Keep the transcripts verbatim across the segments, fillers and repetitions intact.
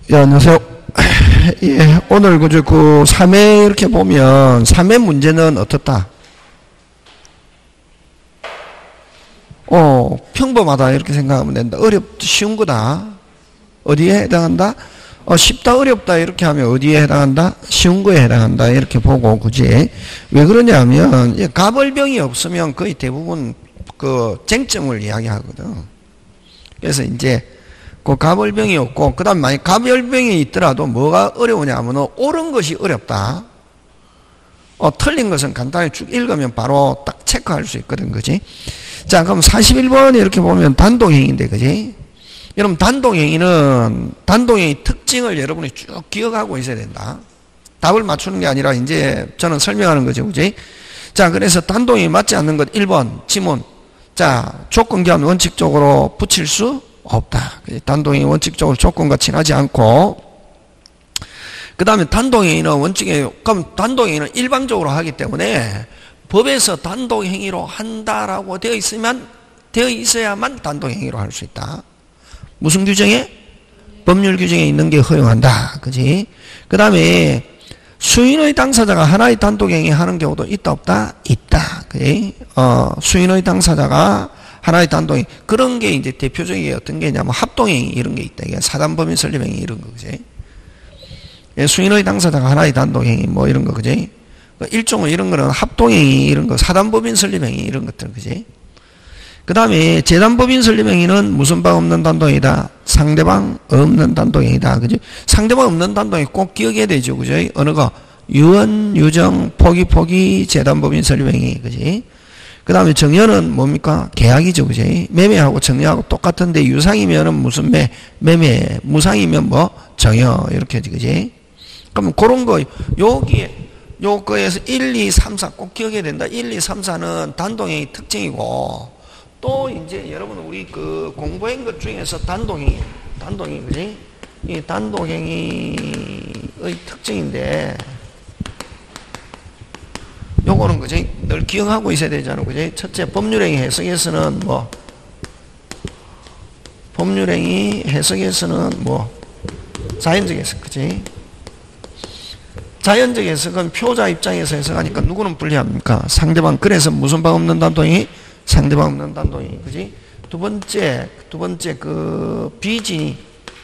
예, 안녕하세요. 예, 오늘 그저 그 삼 회 이렇게 보면 삼 회 문제는 어떻다? 어, 평범하다 이렇게 생각하면 된다. 어렵, 쉬운 거다. 어디에 해당한다? 어, 쉽다, 어렵다 이렇게 하면 어디에 해당한다? 쉬운 거에 해당한다 이렇게 보고, 그지? 왜 그러냐면 예, 가벌병이 없으면 거의 대부분 그 쟁점을 이야기하거든. 그래서 이제 그 가벌병이 없고, 그 다음 만약 가벌병이 있더라도 뭐가 어려우냐 하면 옳은 것이 어렵다. 어, 틀린 것은 간단히 쭉 읽으면 바로 딱 체크할 수 있거든, 그지? 자, 그럼 사십일 번에 이렇게 보면 단동행인데, 그지? 여러분, 단동행위는, 단동행위 특징을 여러분이 쭉 기억하고 있어야 된다. 답을 맞추는 게 아니라 이제 저는 설명하는 거죠, 그지? 자, 그래서 단동행위 맞지 않는 것 일 번, 지문. 자, 조건기한 원칙적으로 붙일 수 없다. 단동행위 원칙적으로 조건과 친하지 않고, 그 다음에 단동행위는 원칙에, 그럼 단동행위는 일방적으로 하기 때문에 법에서 단동행위로 한다라고 되어 있으면, 되어 있어야만 단동행위로 할 수 있다. 무슨 규정에? 법률 규정에 있는 게 허용한다. 그지? 그 다음에 수인의 당사자가 하나의 단독행위 하는 경우도 있다, 없다? 있다. 그지? 어, 수인의 당사자가 하나의 단독행위. 그런 게 이제 대표적인 게 어떤 게 있냐면 합동행위 이런 게 있다. 이게 사단법인 설립행위 이런 거, 그지? 예, 수인의 당사자가 하나의 단독행위 뭐 이런 거, 그지? 일종의 이런 거는 합동행위 이런 거, 사단법인 설립행위 이런 것들, 그지? 그 다음에 재단법인 설립행위는 무슨 바 없는 단독행위다? 상대방 없는 단독행위다. 그죠? 상대방 없는 단독행위 꼭 기억해야 되죠. 그죠? 어느 거? 유언, 유정, 포기, 포기, 재단법인 설립행위. 그지? 그 다음에 정여는 뭡니까? 계약이죠. 그죠? 매매하고 정여하고 똑같은데 유상이면은 무슨 매? 매매. 무상이면 뭐? 정여. 이렇게 하지. 그지? 그럼 그런 거, 여기에, 요거에서 일, 이, 삼, 사 꼭 기억해야 된다. 일, 이, 삼, 사는 단독행위 특징이고, 또 이제 여러분 우리 그 공부한 것 중에서 단독행위, 단독행위, 그지? 이 단독행위의 특징인데, 요거는 그지? 늘 기억하고 있어야 되잖아, 그지? 첫째, 법률행위 해석에서는 뭐, 법률행위 해석에서는 뭐, 자연적 해석, 그지? 자연적 해석은 표자 입장에서 해석하니까 누구는 불리합니까? 상대방. 그래서 무슨 바 없는 단독행위? 상대방 없는 단독행위, 그지? 두 번째, 두 번째, 그, 비진이,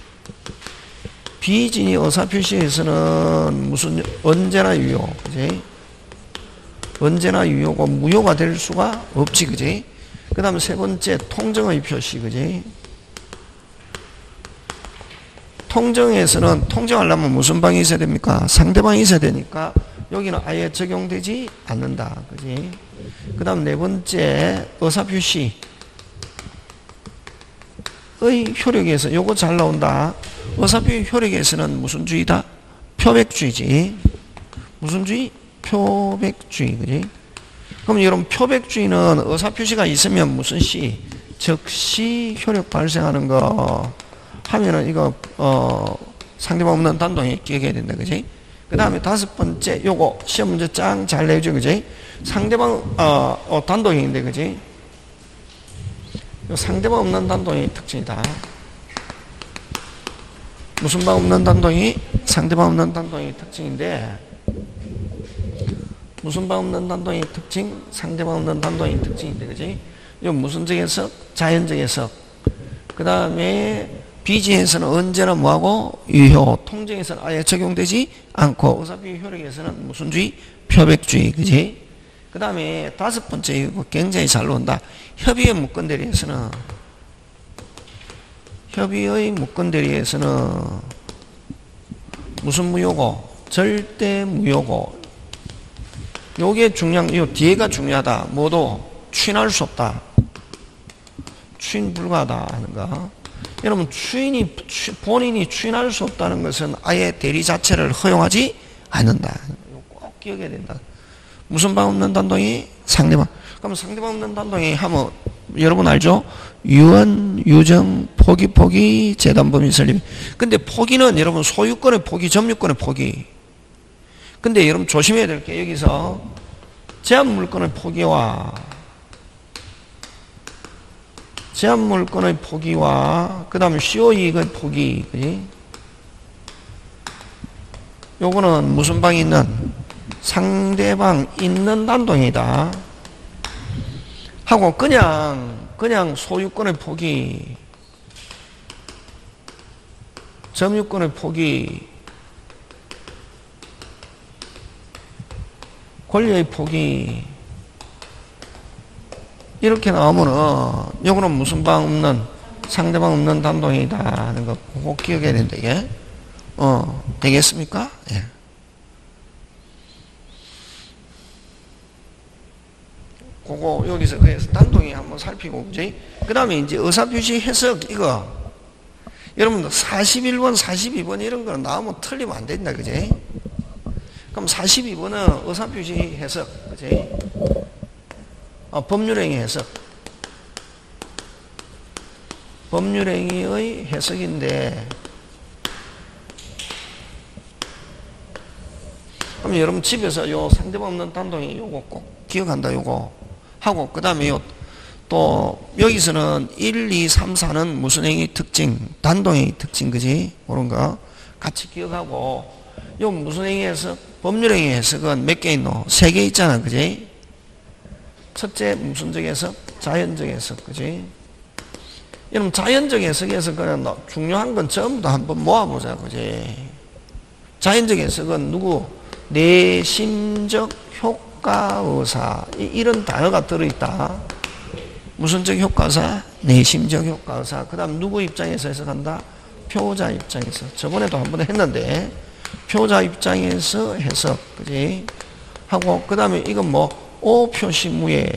비진이 의사표시에서는 무슨, 언제나 유효, 그지? 언제나 유효고, 무효가 될 수가 없지, 그지? 그 다음에 세 번째, 통정의 표시, 그지? 통정에서는, 통정하려면 무슨 방이 있어야 됩니까? 상대방이 있어야 되니까, 여기는 아예 적용되지 않는다, 그지? 그 다음 네 번째, 의사표시. 의 효력에서, 요거 잘 나온다. 의사표시 효력에서는 무슨 주의다? 표백주의지. 무슨 주의? 표백주의, 그지? 그럼 여러분, 표백주의는 의사표시가 있으면 무슨 시? 즉시 효력 발생하는 거 하면은 이거, 어, 상대방 없는 단독행위 기억해야 된다, 그지? 그 다음에 다섯 번째, 요거, 시험 문제 짱 잘 내줘, 그지? 상대방, 어, 어 단독행위인데, 그지? 요 상대방 없는 단독행위 특징이다. 무슨 방 없는 단독행위? 상대방 없는 단독행위 특징인데, 무슨 방 없는 단독행위 특징? 상대방 없는 단독행위 특징인데, 그지? 요 무슨적 해석? 자연적 해석. 그 다음에, 비지에서는 언제나 뭐하고? 유효. 통정에서는 아예 적용되지 않고, 의사표시 효력에서는 무슨 주의? 표백주의, 그지? 그 다음에 다섯 번째, 이거 굉장히 잘 나온다. 협의의 무건대리에서는, 협의의 무건대리에서는 무슨 무효고? 절대 무효고. 요게 중요한, 요 뒤에가 중요하다. 뭐도 추인할 수 없다. 추인 불가하다 하는 거. 여러분, 추인이, 본인이 추인할 수 없다는 것은 아예 대리 자체를 허용하지 않는다. 꼭 기억해야 된다. 무슨 방 없는 단독행위? 상대방. 그럼 상대방 없는 단독행위 하면, 여러분 알죠? 유언, 유정, 포기, 포기, 재단법인 설립. 근데 포기는 여러분 소유권의 포기, 점유권의 포기. 근데 여러분 조심해야 될 게 여기서 제한물권의 포기와 제한물권의 포기와 그 다음에 시효이익의 포기, 그지? 요거는 무슨 방이 있는? 상대방 있는 단동이다. 하고 그냥 그냥 소유권의 포기, 점유권의 포기, 권리의 포기 이렇게 나오면은 요거는 무슨 방 없는? 상대방 없는 단동이다 하는 거 꼭 기억해야 된다. 이게 어 되겠습니까? 예. 그거 여기서 그래서 단동이 한번 살피고, 그지? 그 다음에 이제 의사표시 해석 이거 여러분들 사십일 번, 사십이 번 이런 거는 나오면 틀리면 안 된다, 그지? 그럼 사십이 번은 의사표시 해석, 그지? 어, 법률행위 해석. 법률행위의 해석인데, 그럼 여러분 집에서 요 상대방 없는 단동이 요거 꼭 기억한다, 요거. 하고, 그 다음에 요, 또, 여기서는 일, 이, 삼, 사는 무슨 행위 특징, 단동행위 특징, 그지? 그런 거 같이 기억하고, 요 무슨 행위 해석, 법률행위 해석은 몇 개 있노? 세 개 있잖아, 그지? 첫째, 무슨적 해석, 자연적 해석, 그지? 여러분, 자연적 해석에서 그냥 중요한 건 전부 다 한번 모아보자, 그지? 자연적 해석은 누구? 내심적 효과의사, 이런 단어가 들어있다. 무슨적 효과의사? 내심적 효과의사. 그 다음 누구 입장에서 해석한다? 표자 입장에서. 저번에도 한번 했는데 표자 입장에서 해석, 그지? 하고 그 다음에 이건 뭐 오표시무예,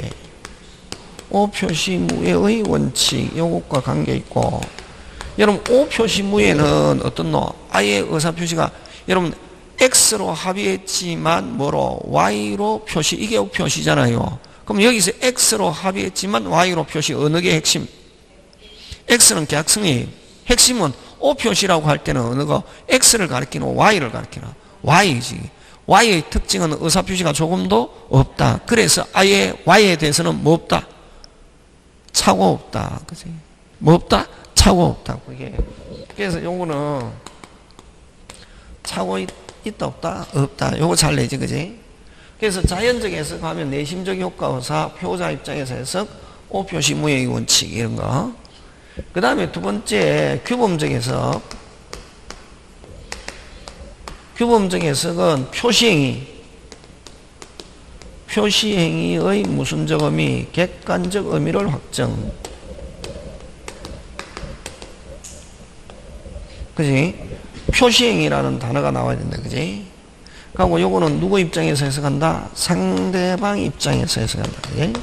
오표시무예의 원칙, 요것과 관계있고, 여러분 오표시무예는 어떻노? 아예 의사표시가 여러분 X로 합의했지만 뭐로? Y로 표시. 이게 표시잖아요. 그럼 여기서 X로 합의했지만 Y로 표시. 어느 게 핵심? X는 계약성이 핵심은 O 표시라고 할 때는 어느 거? X를 가리키노? Y를 가리키노? Y지. Y의 특징은 의사표시가 조금도 없다. 그래서 아예 Y에 대해서는 뭐 없다? 차고 없다. 그지? 뭐 없다? 차고 없다. 그게. 그래서 요거는 차고 있 있다 없다? 없다. 요거 잘 내지, 그지? 그래서 자연적 해석하면 내심적 효과의사, 표자 입장에서 해석, 오표시 무예의 원칙 이런 거. 그 다음에 두 번째 규범적 해석. 규범적 해석은 표시행위, 표시행위의 무슨적 의미, 객관적 의미를 확정. 그지? 표시행위라는 단어가 나와야 된다, 그지? 그리고 요거는 누구 입장에서 해석한다? 상대방 입장에서 해석한다, 그지?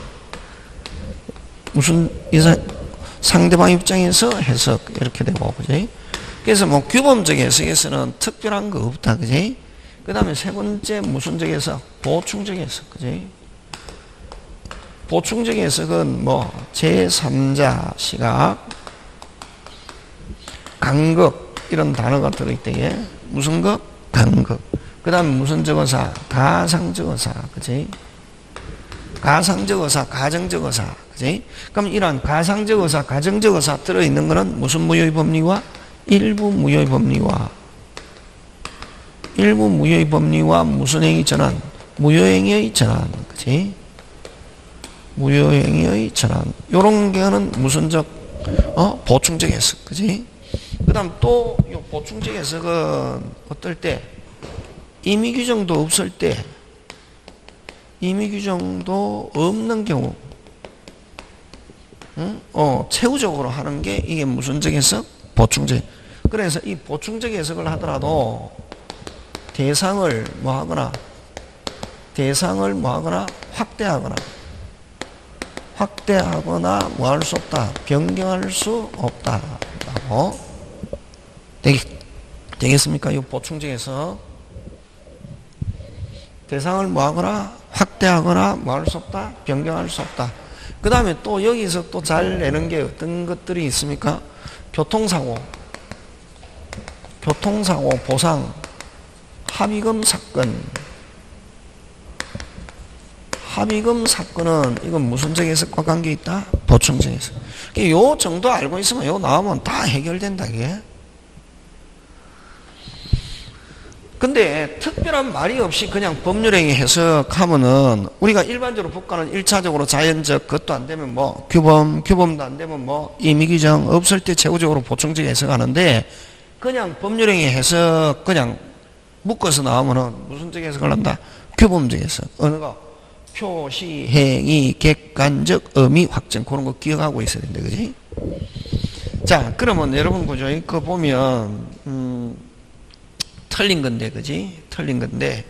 무슨, 이사, 상대방 입장에서 해석, 이렇게 되고, 그지? 그래서 뭐 규범적 해석에서는 특별한 거 없다, 그지? 그 다음에 세 번째 무슨적 해석? 보충적 해석, 그지? 보충적 해석은 뭐, 제삼자 시각, 간극, 이런 단어가 들어있대. 무슨 것? 간극. 그 다음에 무슨 적어사? 가상적 의사. 그치? 가상적 의사, 가정적 의사. 그치? 그럼 이러한 가상적 의사, 가정적 의사 들어있는 거는 무슨 무효의 법리와? 일부 무효의 법리와. 일부 무효의 법리와 무슨 행위 전환? 무효행위의 전환. 그치? 무효행위의 전환. 요런 게는 무슨 적? 어? 보충적 해석. 그치? 그 다음 또 보충적 해석은 어떨 때? 임의 규정도 없을 때, 임의 규정도 없는 경우, 응? 어, 최후적으로 하는 게 이게 무슨적 해석? 보충적. 그래서 이 보충적 해석을 하더라도 대상을 뭐 하거나, 대상을 뭐 하거나, 확대하거나, 확대하거나 뭐 할 수 없다. 변경할 수 없다. 라고. 되겠, 되겠습니까? 이 보충적 해석. 대상을 뭐 하거나, 확대하거나 뭐 할 수 없다. 변경할 수 없다. 그 다음에 또 여기서 또 잘 내는 게 어떤 것들이 있습니까? 교통사고, 교통사고 보상, 합의금 사건. 합의금 사건은 이건 무슨적 해석과 관계 있다? 보충적 해석. 요 정도 알고 있으면 요 나오면 다 해결된다, 이게. 근데 특별한 말이 없이 그냥 법률행위 해석하면은 우리가 일반적으로 국가는 일차적으로 자연적 그것도 안 되면 뭐 규범, 규범도 안 되면 뭐 임의규정 없을 때 최고적으로 보충적 해석하는데 그냥 법률행위 해석 그냥 묶어서 나오면은 무슨 적 해석을 한다? 규범적 해석. 어느 거? 표시, 행위, 객관적, 의미, 확정 그런 거 기억하고 있어야 된다. 그지? 자, 그러면 여러분 그죠? 그거 보면 음 틀린 건데, 그지? 틀린 건데.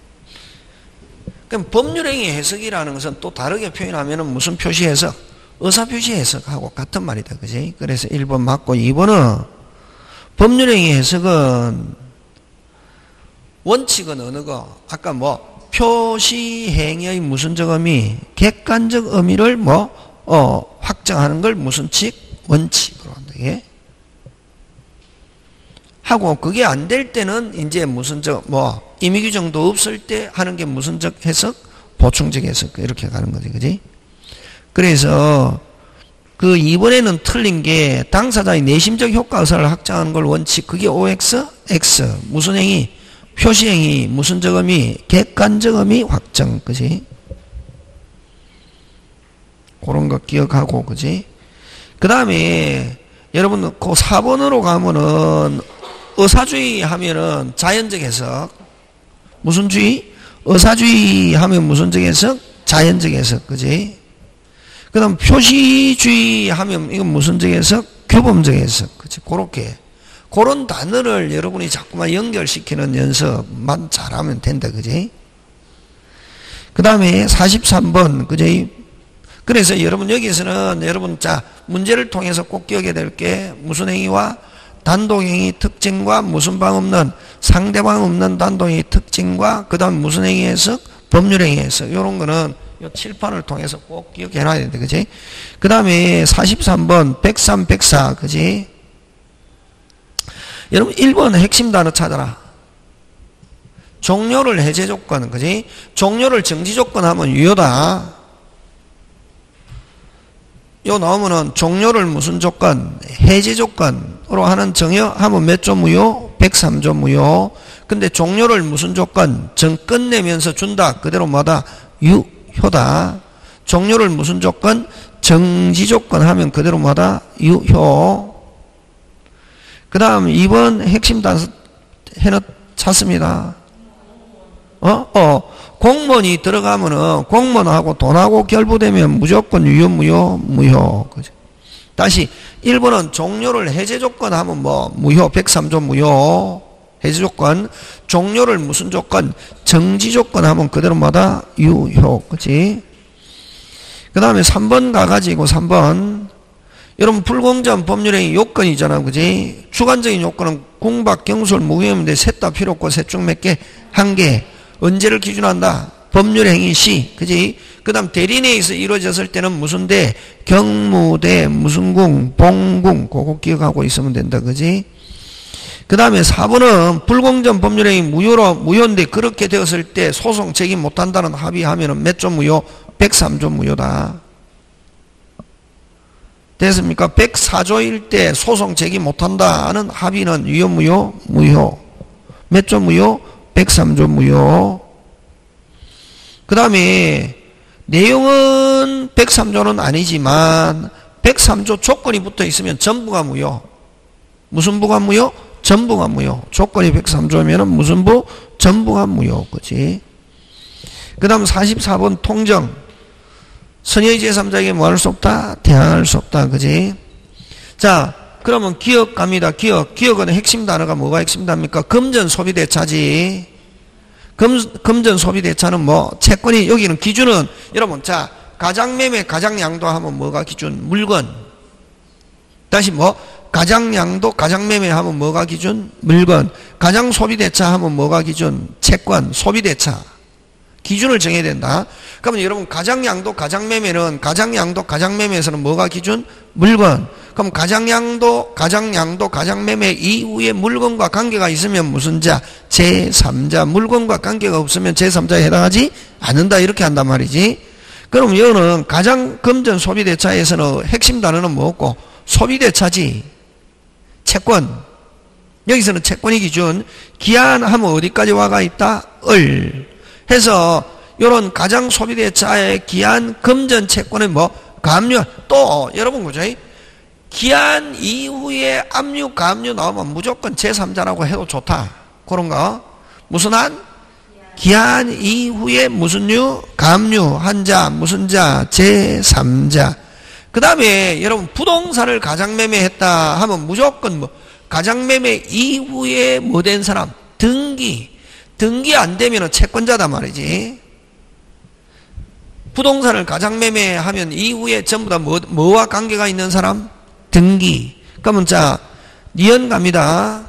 그럼 법률행위 해석이라는 것은 또 다르게 표현하면은 무슨 표시 해석? 의사표시 해석하고 같은 말이다, 그지? 그래서 일 번 맞고 이 번은 법률행위 해석은 원칙은 어느 거? 아까 뭐 표시 행위의 무슨적 의미, 객관적 의미를 뭐 어, 확정하는 걸 무슨 칙? 원칙으로 한다, 이게. 하고 그게 안 될 때는 이제 무슨적 뭐 임의규정도 없을 때 하는 게 무슨적 해석, 보충적 해석 이렇게 가는 거지, 그지? 그래서 그 이번에는 틀린 게 당사자의 내심적 효과 의사를 확정하는 걸 원칙, 그게 오엑스, X 무슨 행위, 표시 행위, 무슨적 의미, 객관적 의미 확정, 그지? 그런 거 기억하고, 그지? 그 다음에 여러분 그 사 번으로 가면은 의사주의 하면은 자연적 해석. 무슨 주의? 의사주의 하면 무슨 적 해석? 자연적 해석. 그지? 그 다음 표시주의 하면 이건 무슨 적 해석? 규범적 해석. 그치? 그렇게. 그런 단어를 여러분이 자꾸만 연결시키는 연습만 잘하면 된다. 그지? 그 다음에 사십삼 번. 그지? 그래서 여러분 여기서는 여러분 자, 문제를 통해서 꼭 기억해야 될 게 무슨 행위와 단독행위 특징과 무슨 방 없는 상대방 없는 단독행위 특징과 그 다음 무슨 행위 해석? 법률행위 해석. 요런 거는 요 칠판을 통해서 꼭 기억해 놔야 된다. 그지? 그 다음에 사십삼 번 백삼, 백사. 그지? 여러분 일 번 핵심 단어 찾아라. 종료를 해제 조건. 그지? 종료를 정지 조건 하면 유효다. 요 나오면은 종료를 무슨 조건? 해제 조건으로 하는 정여 하면 몇 조 무효? 백삼 조 무효. 근데 종료를 무슨 조건? 정 끝내면서 준다. 그대로 뭐다? 유효다. 종료를 무슨 조건? 정지 조건 하면 그대로 뭐다? 유효. 그 다음 이 번 핵심 단서 해놓 찾습니다. 어? 어. 공무원이 들어가면은 공무원하고 돈하고 결부되면 무조건 유효, 무효, 무효. 그죠? 다시 일 번은 종료를 해제 조건 하면 뭐 무효, 백삼 조 무효. 해제 조건. 종료를 무슨 조건? 정지 조건 하면 그대로 뭐다? 유효. 그치? 그 다음에 삼 번 가가지고 삼 번. 여러분 불공정 법률행위 요건이잖아. 그지? 주관적인 요건은 공박, 경솔, 무효인데 셋 다 필요 없고 셋 중 몇 개? 한 개. 언제를 기준한다? 법률행위 시. 그지? 그 다음 대리내에서 이루어졌을 때는 무슨 대? 경무대, 무슨 궁, 봉궁. 그거 기억하고 있으면 된다. 그지? 그 다음에 사 번은 불공정 법률행위 무효로, 무효인데 그렇게 되었을 때 소송 책임 못한다는 합의하면은 몇 조 무효? 백삼 조 무효다. 됐습니까? 백사 조일 때 소송 제기 못한다는 합의는 유효, 무효? 무효. 몇 조 무효? 백삼 조 무효. 그 다음에 내용은 백삼 조는 아니지만 백삼 조 조건이 붙어 있으면 전부가 무효. 무슨 부가 무효? 전부가 무효. 조건이 백삼 조면은 무슨 부? 전부가 무효. 그치? 그 다음 사십사 번 통정. 선의의 제삼자에게 뭐 할 수 없다? 대항할 수 없다. 그지? 자, 그러면 기억 갑니다. 기억. 기억은 핵심 단어가 뭐가 핵심 단어입니까? 금전 소비 대차지. 금, 금전 소비 대차는 뭐, 채권이, 여기는 기준은, 여러분, 자, 가장매매, 가장양도 하면 뭐가 기준? 물건. 다시 뭐, 가장양도, 가장매매 하면 뭐가 기준? 물건. 가장소비대차 하면 뭐가 기준? 채권, 소비대차. 기준을 정해야 된다. 그러면 여러분 가장양도 가장매매는 가장양도 가장매매에서는 뭐가 기준? 물건. 그럼 가장양도 가장양도 가장매매 이후에 물건과 관계가 있으면 무슨 자? 제삼자. 물건과 관계가 없으면 제삼자에 해당하지 않는다. 이렇게 한단 말이지. 그럼 여기는 가장 금전 소비대차에서는 핵심 단어는 뭐고? 소비대차지. 채권. 여기서는 채권이 기준, 기한하면 어디까지 와가 있다? 을. 해서, 요런 가장 소비대차의 기한 금전 채권의 뭐, 감류, 또, 여러분, 그죠? 기한 이후에 압류, 감류 나오면 무조건 제삼자라고 해도 좋다. 그런 거. 무슨 한? 기한 이후에 무슨 유? 감류, 한자, 무슨 자? 제삼자. 그 다음에 여러분 부동산을 가장매매했다 하면 무조건 뭐 가장매매 이후에 뭐 된 사람? 등기. 등기 안 되면 채권자다 말이지. 부동산을 가장매매하면 이후에 전부 다 뭐, 뭐와 관계가 있는 사람? 등기. 그러면 자, 니은 갑니다.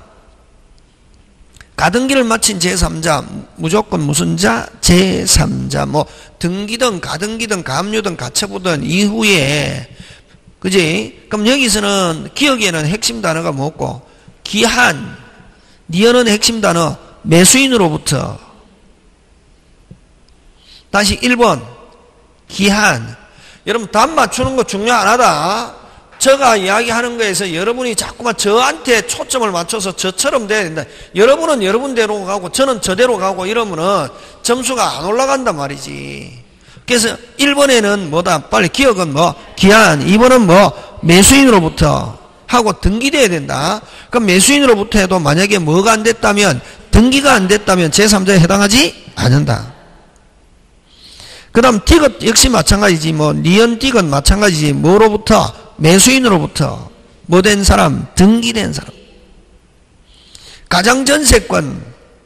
가등기를 마친 제삼자, 무조건 무슨 자? 제삼자. 뭐, 등기든 가등기든 감류든 가처분든 이후에, 그지? 그럼 여기서는 기억에는 핵심 단어가 뭐고? 기한, 니은은 핵심 단어, 매수인으로부터. 다시 일 번, 기한. 여러분, 답 맞추는 거 중요 안 하다. 저가 이야기하는 거에서 여러분이 자꾸만 저한테 초점을 맞춰서 저처럼 돼야 된다. 여러분은 여러분대로 가고 저는 저대로 가고 이러면은 점수가 안 올라간단 말이지. 그래서 일 번에는 뭐다? 빨리 기억은 뭐? 기한. 이 번은 뭐? 매수인으로부터 하고 등기돼야 된다. 그럼 매수인으로부터 해도 만약에 뭐가 안 됐다면, 등기가 안 됐다면 제삼자에 해당하지 않는다. 그 다음 디귿 역시 마찬가지지. 뭐 니은 디귿 마찬가지지. 뭐로부터? 매수인으로부터 뭐 된 사람? 등기된 사람. 가장전세권,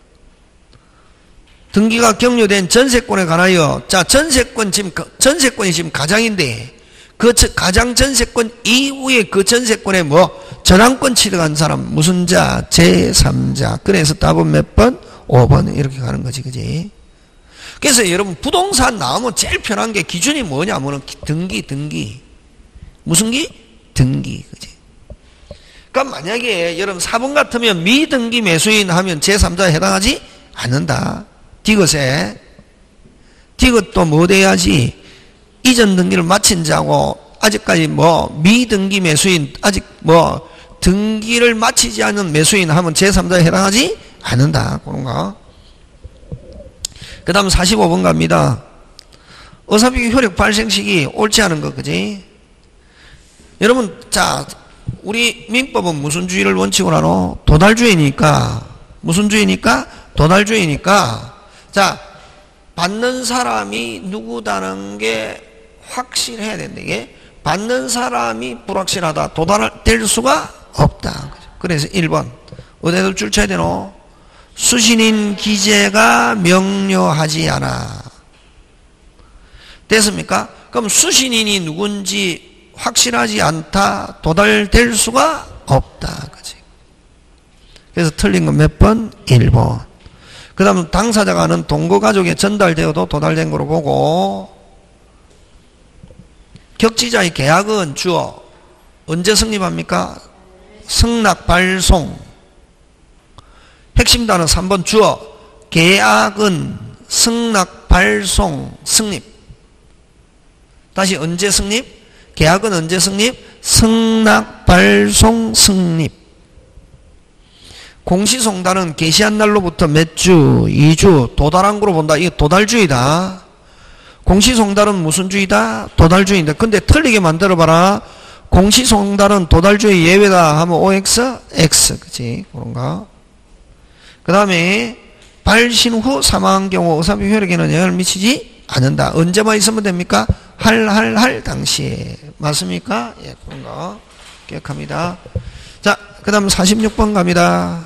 등기가 격려된 전세권에 관하여, 자, 전세권 지금 전세권이 지금 가장인데 그 가장전세권 이후에 그 전세권에 뭐 전환권 취득한 사람 무슨 자? 제삼자. 그래서 답은 몇 번? 오 번. 이렇게 가는 거지, 그지? 그래서 여러분 부동산 나오면 제일 편한 게 기준이 뭐냐면은 등기, 등기. 무슨 기? 등기. 그지? 그러니까 만약에 여러분 사 번 같으면 미등기 매수인 하면 제삼자에 해당하지 않는다. 디귿에. 디귿도 뭐 돼야지? 이전 등기를 마친 자고 아직까지 뭐 미등기 매수인, 아직 뭐 등기를 마치지 않은 매수인 하면 제삼자에 해당하지 않는다. 그런 거. 그 다음 사십오 번 갑니다. 어사비기 효력 발생 시기 옳지 않은 거, 그지? 여러분, 자, 우리 민법은 무슨 주의를 원칙으로 하노? 도달주의니까. 무슨 주의니까? 도달주의니까. 자, 받는 사람이 누구다는 게 확실해야 된다. 이게 받는 사람이 불확실하다. 도달될 수가 없다. 그래서 일 번. 어디에도 줄 쳐야 되노? 수신인 기재가 명료하지 않아. 됐습니까? 그럼 수신인이 누군지 확실하지 않다, 도달될 수가 없다. 그지? 그래서 틀린 건 몇 번? 일 번. 그 다음 당사자가 아는 동거가족에 전달되어도 도달된 거로 보고, 격지자의 계약은 주어 언제 성립합니까? 승낙 발송. 핵심 단어 삼 번 주어 계약은 승낙 발송 성립. 다시 언제 성립? 계약은 언제 성립? 승낙 발송 성립. 공시송달은 게시한 날로부터 몇 주? 이 주. 도달한 거로 본다. 이게 도달주의다. 공시송달은 무슨 주의다? 도달주의인데. 근데 틀리게 만들어봐라. 공시송달은 도달주의 예외다 하면 오엑스? X. 그치? 그런가? 그 다음에 발신 후 사망한 경우 어사비 효력에는 영향을 미치지 않는다. 언제만 있으면 됩니까? 할, 할, 할 당시에. 맞습니까? 예, 그런 거. 기억합니다. 자, 그 다음 사십육 번 갑니다.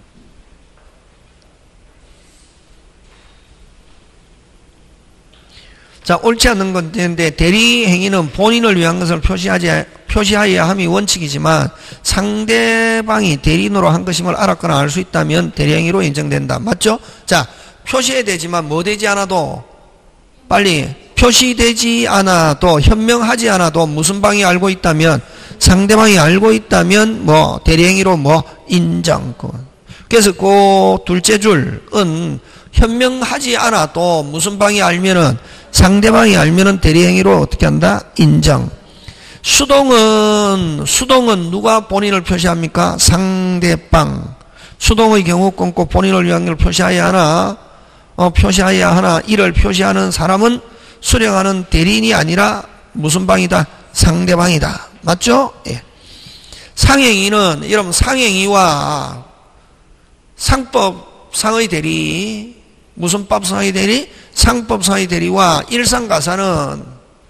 자, 옳지 않는 건데, 대리 행위는 본인을 위한 것을 표시하지, 표시하여야 함이 원칙이지만, 상대방이 대리인으로 한 것임을 알았거나 알 수 있다면 대리 행위로 인정된다. 맞죠? 자, 표시해야 되지만 뭐 되지 않아도, 빨리, 표시되지 않아도, 현명하지 않아도 무슨 방이 알고 있다면, 상대방이 알고 있다면, 뭐, 대리 행위로 뭐, 인정. 그래서 그 둘째 줄은, 현명하지 않아도 무슨 방이 알면은, 상대방이 알면은 대리행위로 어떻게 한다? 인정. 수동은, 수동은 누가 본인을 표시합니까? 상대방. 수동의 경우 끊고 본인을 위한 걸 표시해야 하나, 어, 표시해야 하나, 이를 표시하는 사람은 수령하는 대리인이 아니라 무슨 방이다? 상대방이다. 맞죠? 예. 상행위는, 여러분, 상행위와 상법상의 대리, 무슨 법상의 대리? 상법상의 대리와 일상가사는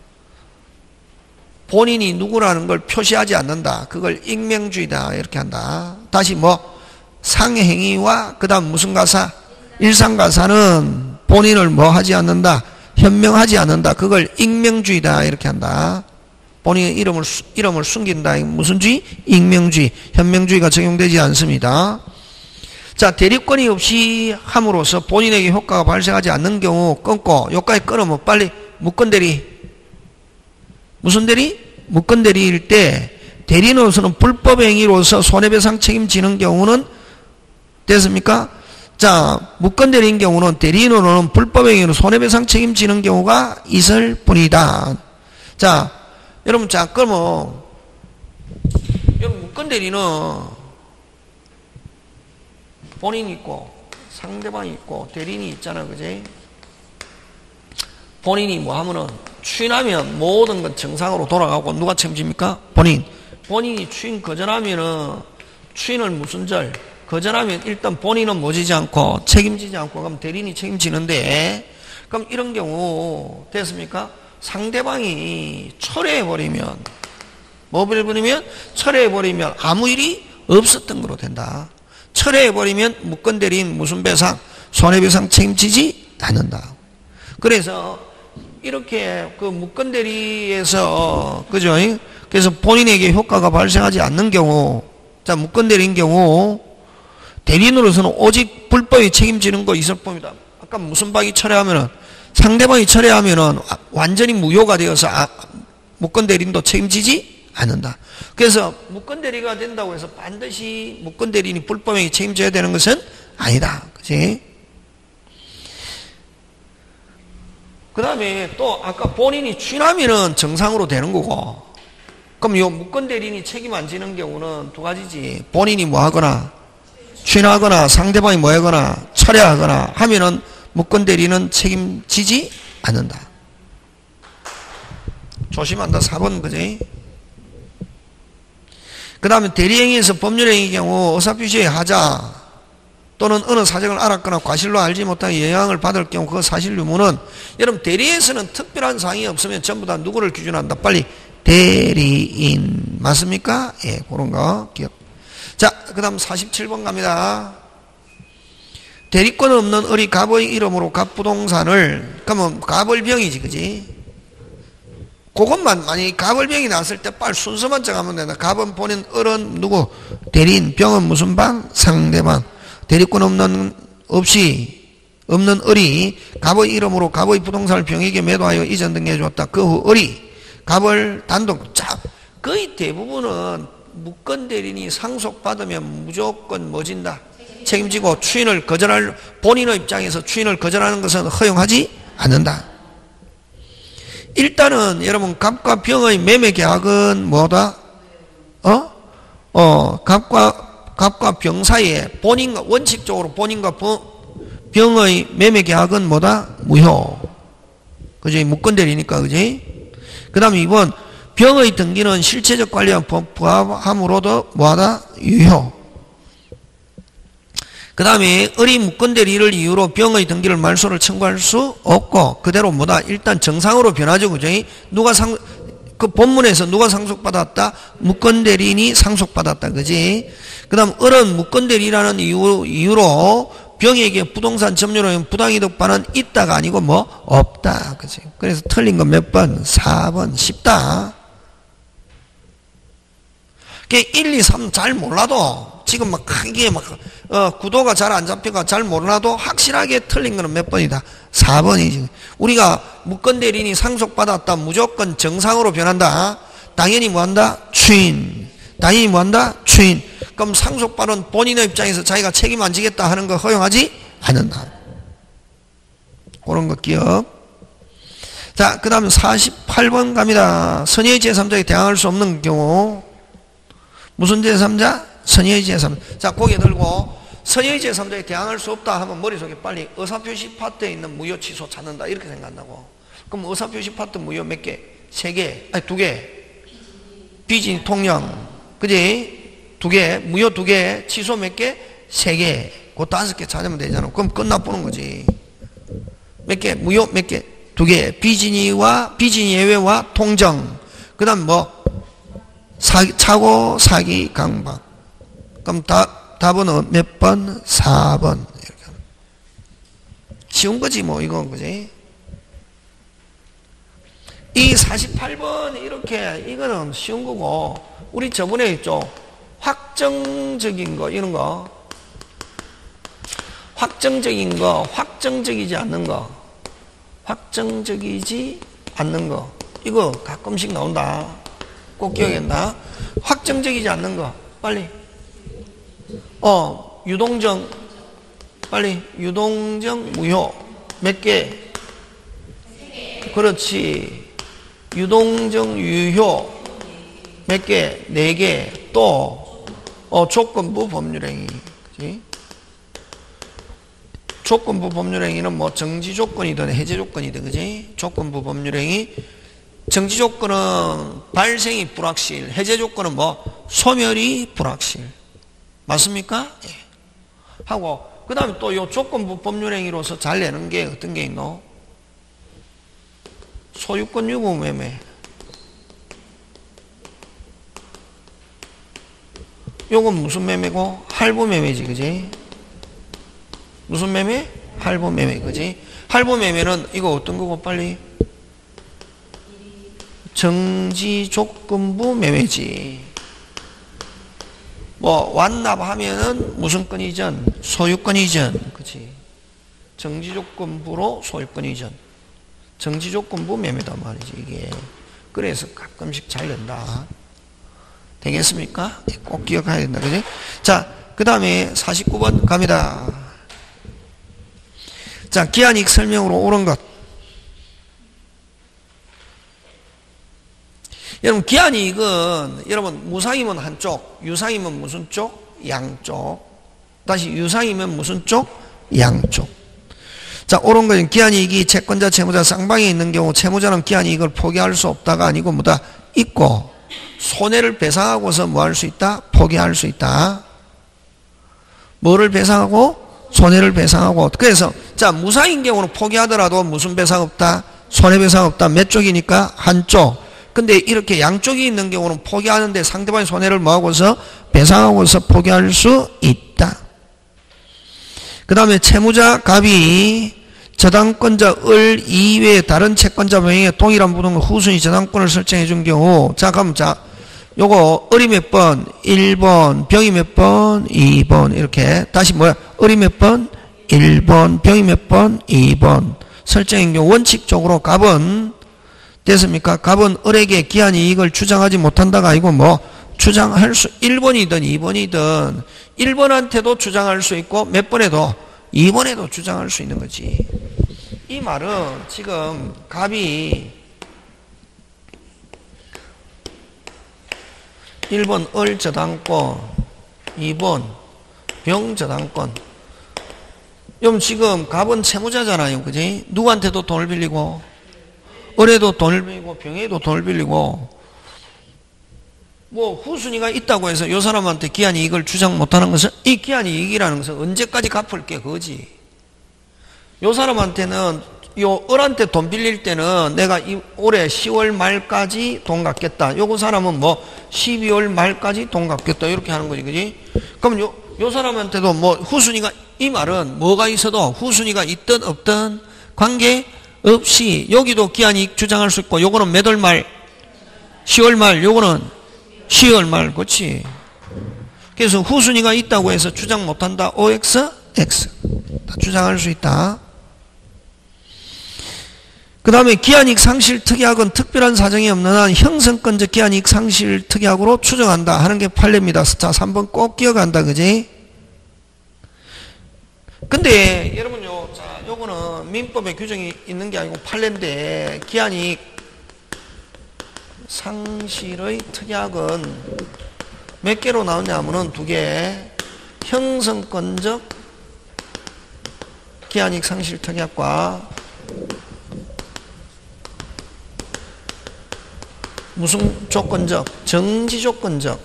본인이 누구라는 걸 표시하지 않는다. 그걸 익명주의다. 이렇게 한다. 다시 뭐, 상행위와 그 다음 무슨 가사? 일상가사는 본인을 뭐 하지 않는다? 현명하지 않는다. 그걸 익명주의다. 이렇게 한다. 본인의 이름을, 이름을 숨긴다. 무슨 주의? 익명주의. 현명주의가 적용되지 않습니다. 자, 대리권이 없이 함으로써 본인에게 효과가 발생하지 않는 경우 끊고, 여기까지 끊으면 빨리 무건대리. 무슨 대리? 무건대리일 때 대리인으로서는 불법행위로서 손해배상 책임지는 경우는 됐습니까? 자, 무건대리인 경우는 대리인으로는 불법행위로 손해배상 책임지는 경우가 있을 뿐이다. 자, 여러분, 자, 그러면 여러분 무건대리는 본인이 있고 상대방이 있고 대리인이 있잖아, 그지? 본인이 뭐 하면은 추인하면 모든 건 정상으로 돌아가고 누가 책임집니까? 본인. 본인이 추인 거절하면은 추인을 무슨 절? 거절하면 일단 본인은 뭐지지 않고 책임지지 않고 그럼 대리인이 책임지는데, 그럼 이런 경우 됐습니까? 상대방이 철회해버리면, 뭐 해버리면? 철회해버리면 아무 일이 없었던 거로 된다. 철회해버리면 무건대리인 무슨 배상? 손해배상 책임지지 않는다. 그래서 이렇게 그 무건대리에서, 그죠? 그래서 본인에게 효과가 발생하지 않는 경우, 자, 무건대리인 경우, 대리인으로서는 오직 불법이 책임지는 거 있을 뿐이다. 아까 무슨 방이 철회하면은, 상대방이 철회하면은 완전히 무효가 되어서 아, 무건대리인도 책임지지 않는다. 그래서 무건대리가 된다고 해서 반드시 무건대리인이 불법행위 책임져야 되는 것은 아니다. 그치? 그 다음에 또 아까 본인이 추인하면은 정상으로 되는 거고, 그럼 요 무건대리인이 책임 안 지는 경우는 두 가지지. 본인이 뭐 하거나, 추인하거나, 상대방이 뭐 하거나, 철회하거나 하면은 무건대리인은 책임지지 않는다. 조심한다. 사 번, 그지? 그 다음에 대리행위에서 법률행위의 경우 의사표시의 하자 또는 어느 사정을 알았거나 과실로 알지 못하게 영향을 받을 경우 그 사실 유무는, 여러분 대리에서는 특별한 사항이 없으면 전부 다 누구를 기준한다? 빨리 대리인. 맞습니까? 예, 그런 거 기억. 자, 그 다음 사십칠 번 갑니다. 대리권 없는 을이 갑의 이름으로 갑부동산을, 그러면 갑을병이지, 그지? 그것만, 만약에 갑을병이 났을 때 빨리 순서만 정하면 된다. 갑은 본인, 을은 누구? 대리인, 병은 무슨 방? 상대방. 대리권 없는, 없이, 없는 을이 갑의 이름으로 갑의 부동산을 병에게 매도하여 이전 등기해 줬다. 그 후 을이 갑을 단독, 자, 거의 대부분은 무건 대리인이 상속받으면 무조건 뭐진다? 책임지고 추인을 거절할, 본인의 입장에서 추인을 거절하는 것은 허용하지 않는다. 일단은 여러분 갑과 병의 매매 계약은 뭐다? 어? 어, 갑과 갑과 병 사이에 본인과, 원칙적으로 본인과 병의 매매 계약은 뭐다? 무효. 그지? 무건대리니까, 그지? 그 다음에 이번 병의 등기는 실체적 관리와 부합함으로도 뭐하다? 유효. 그 다음에 을이 무건대리를 이유로 병의 등기를 말소를 청구할 수 없고, 그대로 뭐다? 일단 정상으로 변하죠, 그죠? 누가 상, 그 본문에서 누가 상속받았다? 무건대리인이 상속받았다, 그지? 그 다음 을은 무건대리라는 이유, 이유로 병에게 부동산 점유로 부당이득반은 있다가 아니고 뭐? 없다, 그지? 그래서 틀린 건 몇 번? 사 번. 쉽다. 일, 이, 삼 잘 몰라도, 지금 막 크게 막, 어, 구도가 잘 안 잡혀가 잘 몰라도 확실하게 틀린 거는 몇 번이다? 사 번이지. 우리가 무건대리인이 상속받았다. 무조건 정상으로 변한다. 당연히 뭐 한다? 추인. 당연히 뭐 한다? 추인. 그럼 상속받은 본인의 입장에서 자기가 책임 안 지겠다 하는 거 허용하지 않는다. 그런 거 기억. 자, 그 다음에 사십팔 번 갑니다. 선의의 제삼자에게 대항할 수 없는 경우. 무슨 제삼자? 선의의 제삼자. 자, 고개 들고 선의 제삼자에 대항할 수 없다 하면 머릿속에 빨리 의사표시 파트에 있는 무효 취소 찾는다 이렇게 생각한다고. 그럼 의사표시 파트 무효 몇 개? 세 개, 아니 두 개. 비진 통령, 그지? 두 개, 무효 두 개, 취소 몇 개? 세 개. 그 다섯 개 찾으면 되잖아. 그럼 끝나보는 거지. 몇 개? 무효 몇 개? 두 개. 비진이와 비진이 예외와 통정. 그 다음 뭐? 사기, 차고, 사기, 강박. 그럼 다, 답은 몇 번? 사 번. 이렇게. 쉬운 거지, 뭐, 이건, 그지? 이 사십팔 번, 이렇게, 이거는 쉬운 거고, 우리 저번에 있죠? 확정적인 거, 이런 거. 확정적인 거, 확정적이지 않는 거. 확정적이지 않는 거. 이거 가끔씩 나온다. 꼭 기억한다. 확정적이지 않는 거. 빨리. 어, 유동정. 빨리. 유동정 무효. 몇 개? 그렇지. 유동정 유효. 몇 개? 네 개. 또, 어, 조건부 법률행위. 그치? 조건부 법률행위는 뭐 정지 조건이든 해제 조건이든, 그지? 조건부 법률행위. 정지 조건은 발생이 불확실, 해제 조건은 뭐 소멸이 불확실. 맞습니까? 예. 하고 그 다음에 또 요 조건부 법률행위로서 잘 내는 게 어떤 게 있노? 소유권 유무 매매. 요건 무슨 매매고? 할부 매매지, 그지? 무슨 매매? 할부 매매, 그지? 할부 매매는 이거 어떤 거고, 빨리? 정지 조건부 매매지. 뭐 완납하면은 무슨 건 이전? 소유권 이전. 그치? 정지 조건부로 소유권 이전. 정지 조건부 매매단 말이지, 이게. 그래서 가끔씩 잘 된다. 되겠습니까? 꼭 기억해야 된다. 그지? 자, 그 다음에 사십구 번 갑니다. 자, 기한이익 설명으로 옳은 것. 여러분, 기한이익은, 여러분, 무상이면 한쪽, 유상이면 무슨 쪽? 양쪽. 다시, 유상이면 무슨 쪽? 양쪽. 자, 옳은 것은 기한이익이 채권자, 채무자 쌍방에 있는 경우, 채무자는 기한이익을 포기할 수 없다가 아니고 뭐다? 있고, 손해를 배상하고서 뭐 할 수 있다? 포기할 수 있다. 뭐를 배상하고? 손해를 배상하고. 그래서, 자, 무상인 경우는 포기하더라도 무슨 배상 없다? 손해배상 없다. 몇 쪽이니까? 한쪽. 근데 이렇게 양쪽이 있는 경우는 포기하는데 상대방의 손해를 뭐하고서 배상하고서 포기할 수 있다. 그 다음에 채무자 갑이 저당권자 을 이외에 다른 채권자 명의의 동일한 부동산 후순위 저당권을 설정해 준 경우, 자, 그럼 자, 요거 을이 몇 번? 일 번, 병이 몇 번? 이 번. 이렇게 다시 뭐야? 을이 몇 번? 일 번, 병이 몇 번? 이 번. 설정인 경우 원칙적으로 갑은 됐습니까? 갑은 을에게 기한이익을 주장하지 못한다가 아니고 뭐 주장할 수 일 번이든 이 번이든 일 번한테도 주장할 수 있고 몇 번에도 이 번에도 주장할 수 있는 거지. 이 말은 지금 갑이 일 번 을 저당권, 이 번 병 저당권. 그럼 지금 갑은 채무자잖아요, 그지? 누구한테도 돈을 빌리고 을에도 돈을 빌리고 병에도 돈을 빌리고, 뭐 후순위가 있다고 해서 이 사람한테 기한이익을 주장 못하는 것은, 이 기한이익이라는 것은 언제까지 갚을 게 그거지. 이 사람한테는 요 을한테 돈 빌릴 때는 내가 이 올해 시월 말까지 돈 갚겠다. 요거 사람은 뭐 십이월 말까지 돈 갚겠다. 이렇게 하는 거지, 그지? 그럼 요, 요 사람한테도 뭐 후순위가, 이 말은 뭐가 있어도 후순위가 있든 없든 관계 없이 여기도 기한이익 주장할 수 있고, 요거는 몇 월 말? 시월 말, 요거는 시월 말, 그렇지? 그래서 후순위가 있다고 해서 주장 못한다. 오엑스, X. 다 주장할 수 있다. 그 다음에 기한이익 상실 특약은 특별한 사정이 없는 한 형성권적 기한이익 상실 특약으로 추정한다 하는 게 판례입니다. 자, 삼 번 꼭 기억한다, 그지? 근데 여러분요, 자, 요거는 민법에 규정이 있는 게 아니고 판례인데, 기한이익 상실의 특약은 몇 개로 나오냐 하면은 두 개. 형성권적 기한이익 상실 특약과 무슨 조건적, 정지 조건적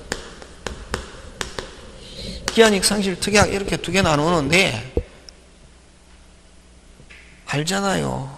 기한이익 상실 특약 이렇게 두 개 나누는데 알잖아요.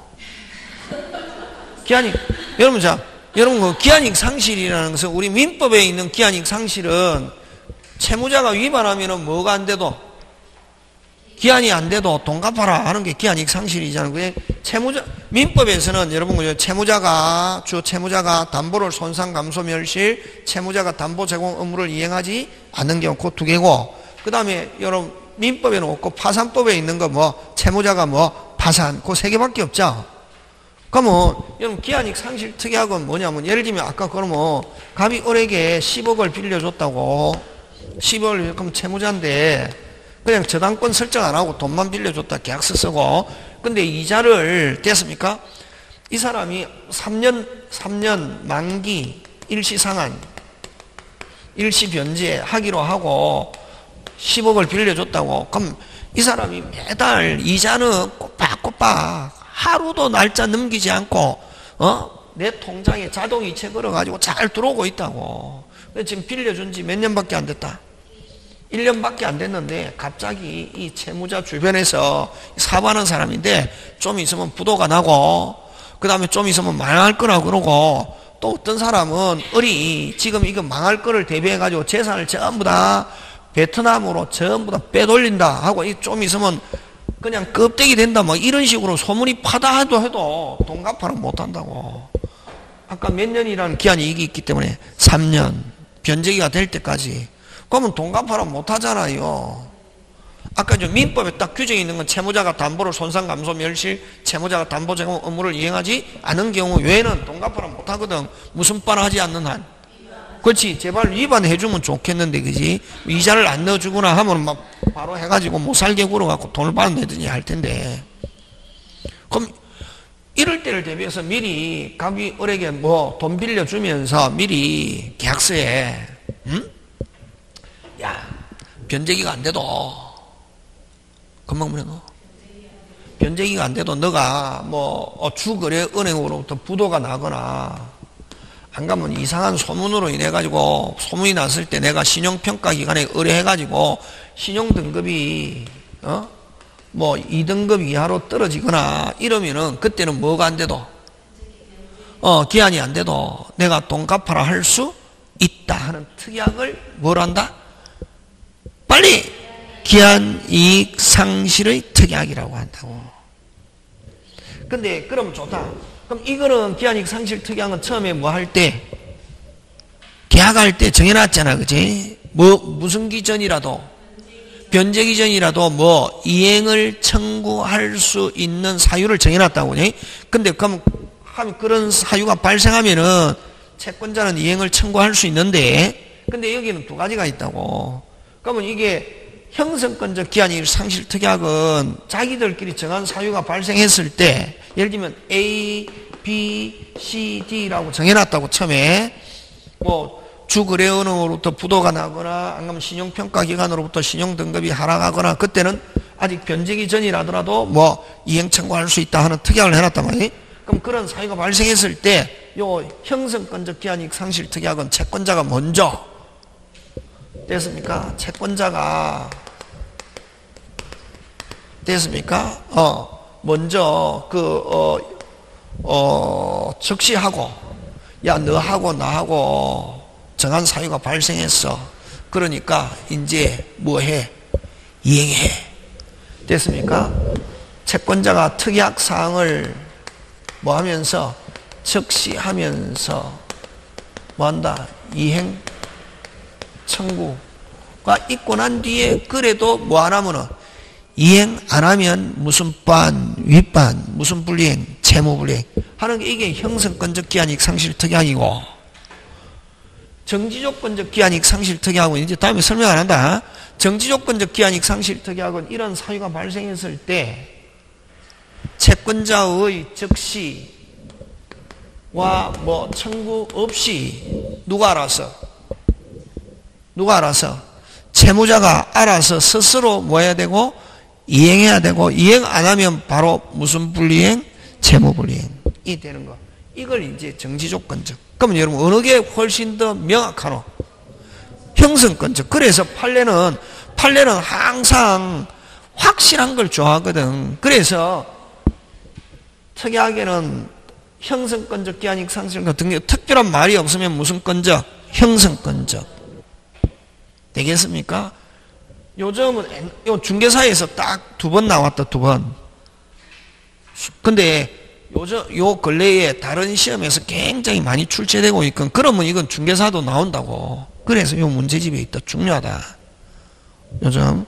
기한이익 여러분 자 여러분 그 기한이익 상실이라는 것은 우리 민법에 있는 기한이익 상실은 채무자가 위반하면은 뭐가 안 돼도 기한이 안 돼도 돈 갚아라 하는 게 기한이익 상실이잖아요. 그냥 채무자 민법에서는 여러분 그죠? 채무자가 주 채무자가 담보를 손상 감소 멸실 채무자가 담보 제공 의무를 이행하지 않는 경우 그 두 개고 그 다음에 여러분 민법에는 없고 파산법에 있는 거 뭐 채무자가 뭐 파산 그 세 개밖에 없죠. 그러면 여러분 기한이익 상실 특약은 뭐냐면 예를 들면 아까 그러면 갑이 을에게 십억을 빌려줬다고 십억을 그럼 채무자인데 그냥 저당권 설정 안 하고 돈만 빌려줬다 계약서 쓰고 근데 이자를 됐습니까? 이 사람이 삼 년 삼 년 만기 일시상환 일시변제 하기로 하고 십억을 빌려줬다고 그럼 이 사람이 매달 이자는 꼬박꼬박 하루도 날짜 넘기지 않고 어? 내 통장에 자동이체 걸어가지고 잘 들어오고 있다고. 근데 지금 빌려준 지 몇 년밖에 안 됐다. 일 년밖에 안 됐는데 갑자기 이 채무자 주변에서 사과하는 사람인데 좀 있으면 부도가 나고 그 다음에 좀 있으면 망할 거라 그러고 또 어떤 사람은 을이 지금 이거 망할 거를 대비해 가지고 재산을 전부 다 베트남으로 전부 다 빼돌린다 하고 좀 있으면 그냥 껍데기 된다 뭐 이런 식으로 소문이 파다해도 해도 돈 갚아는 못한다고. 아까 몇 년이라는 기한이 이게 있기 때문에 삼 년 변제기가 될 때까지 그러면 돈 갚아라 못하잖아요. 아까 저 민법에 딱 규정이 있는 건 채무자가 담보를 손상 감소 멸실 채무자가 담보 제공 의무를 이행하지 않은 경우 외에는 돈 갚아라 못하거든. 무슨 바를 하지 않는 한. 그렇지. 제발 위반해주면 좋겠는데 그지. 이자를 안 넣어주거나 하면 막 바로 해가지고 못 살게 굴어갖고 돈을 받아내더니 할 텐데. 그럼 이럴 때를 대비해서 미리 갑이 을에게 뭐 돈 빌려주면서 미리 계약서에 음? 야 변제기가 안 돼도 금방 뭐래 너 변제기가 안 돼도 너가 뭐 주거래 은행으로부터 부도가 나거나 안 가면 이상한 소문으로 인해 가지고 소문이 났을 때 내가 신용평가 기관에 의뢰해 가지고 신용등급이 어? 뭐 이 등급 이하로 떨어지거나 이러면은 그때는 뭐가 안 돼도 어 기한이 안 돼도 내가 돈 갚아라 할 수 있다 하는 특약을 뭘 한다? 빨리 기한이익 상실의 특약이라고 한다고. 근데 그럼 좋다. 그럼 이거는 기한이익 상실 특약은 처음에 뭐 할 때 계약할 때 정해놨잖아, 그치? 뭐 무슨 기전이라도 변제 기전이라도 뭐 이행을 청구할 수 있는 사유를 정해놨다고, 그치? 근데 그럼 그런 사유가 발생하면은 채권자는 이행을 청구할 수 있는데, 근데 여기는 두 가지가 있다고. 그러면 이게 형성권적 기한이익 상실 특약은 자기들끼리 정한 사유가 발생했을 때, 예를 들면 A, B, C, D라고 정해놨다고 처음에 뭐 주거래은행으로부터 부도가 나거나 안 그러면 신용평가기관으로부터 신용등급이 하락하거나 그때는 아직 변제기 전이라더라도 뭐 이행 청구할 수 있다 하는 특약을 해놨단 말이에요. 그럼 그런 사유가 발생했을 때 요 형성권적 기한이익 상실 특약은 채권자가 먼저 됐습니까? 채권자가 됐습니까? 어 먼저 그 어 어 적시하고 야 너하고 나하고 정한 사유가 발생했어. 그러니까 이제 뭐해? 이행해. 됐습니까? 채권자가 특약사항을 뭐 하면서 적시하면서 뭐 한다? 이행 청구가 있고 난 뒤에 그래도 뭐 안 하면은 이행 안 하면 무슨 반, 윗반, 무슨 불이행, 채무불이행 하는 게 이게 형성권적 기한이익 상실 특약이고, 정지조건적 기한이익 상실 특약은 이제 다음에 설명 안 한다. 정지조건적 기한이익 상실 특약은 이런 사유가 발생했을 때 채권자의 적시와 뭐 청구 없이 누가 알아서 누가 알아서 채무자가 알아서 스스로 뭐 해야 되고 이행해야 되고, 이행 안 하면 바로 무슨 불이행? 채무불이행이 되는 거. 이걸 이제 정지조건적. 그러면 여러분 어느 게 훨씬 더 명확하노? 형성건적. 그래서 판례는 판례는 항상 확실한 걸 좋아하거든. 그래서 특이하게는 형성건적, 기한이익 상실과 등기, 특별한 말이 없으면 무슨 건적? 형성건적. 되겠습니까? 요즘은 요 중개사에서 딱 두 번 나왔다, 두 번. 근데 요즘 요 근래에 다른 시험에서 굉장히 많이 출제되고 있건, 그러면 이건 중개사도 나온다고. 그래서 요 문제집에 있다. 중요하다. 요즘.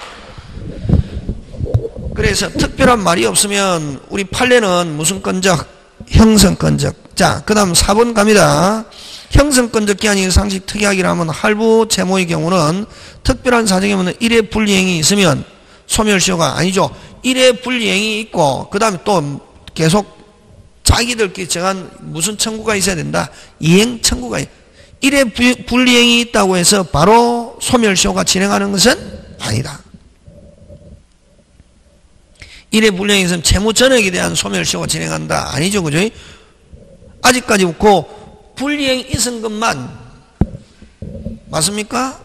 그래서 특별한 말이 없으면 우리 판례는 무슨 건적? 형성건적. 자, 그 다음 사 번 갑니다. 형성건적 기한이익 상식 특이하기라면 할부 채무의 경우는 특별한 사정에 없는 일회 불이행이 있으면 소멸시효가 아니죠. 일회 불이행이 있고 그 다음에 또 계속 자기들끼리 정한 무슨 청구가 있어야 된다. 이행 청구가. 일회 불이행이 있다고 해서 바로 소멸시효가 진행하는 것은 아니다. 일회 불이행이 있으면 채무 전액에 대한 소멸시효가 진행한다. 아니죠. 그죠? 아직까지 없고 불이행이 있은 것만 맞습니까?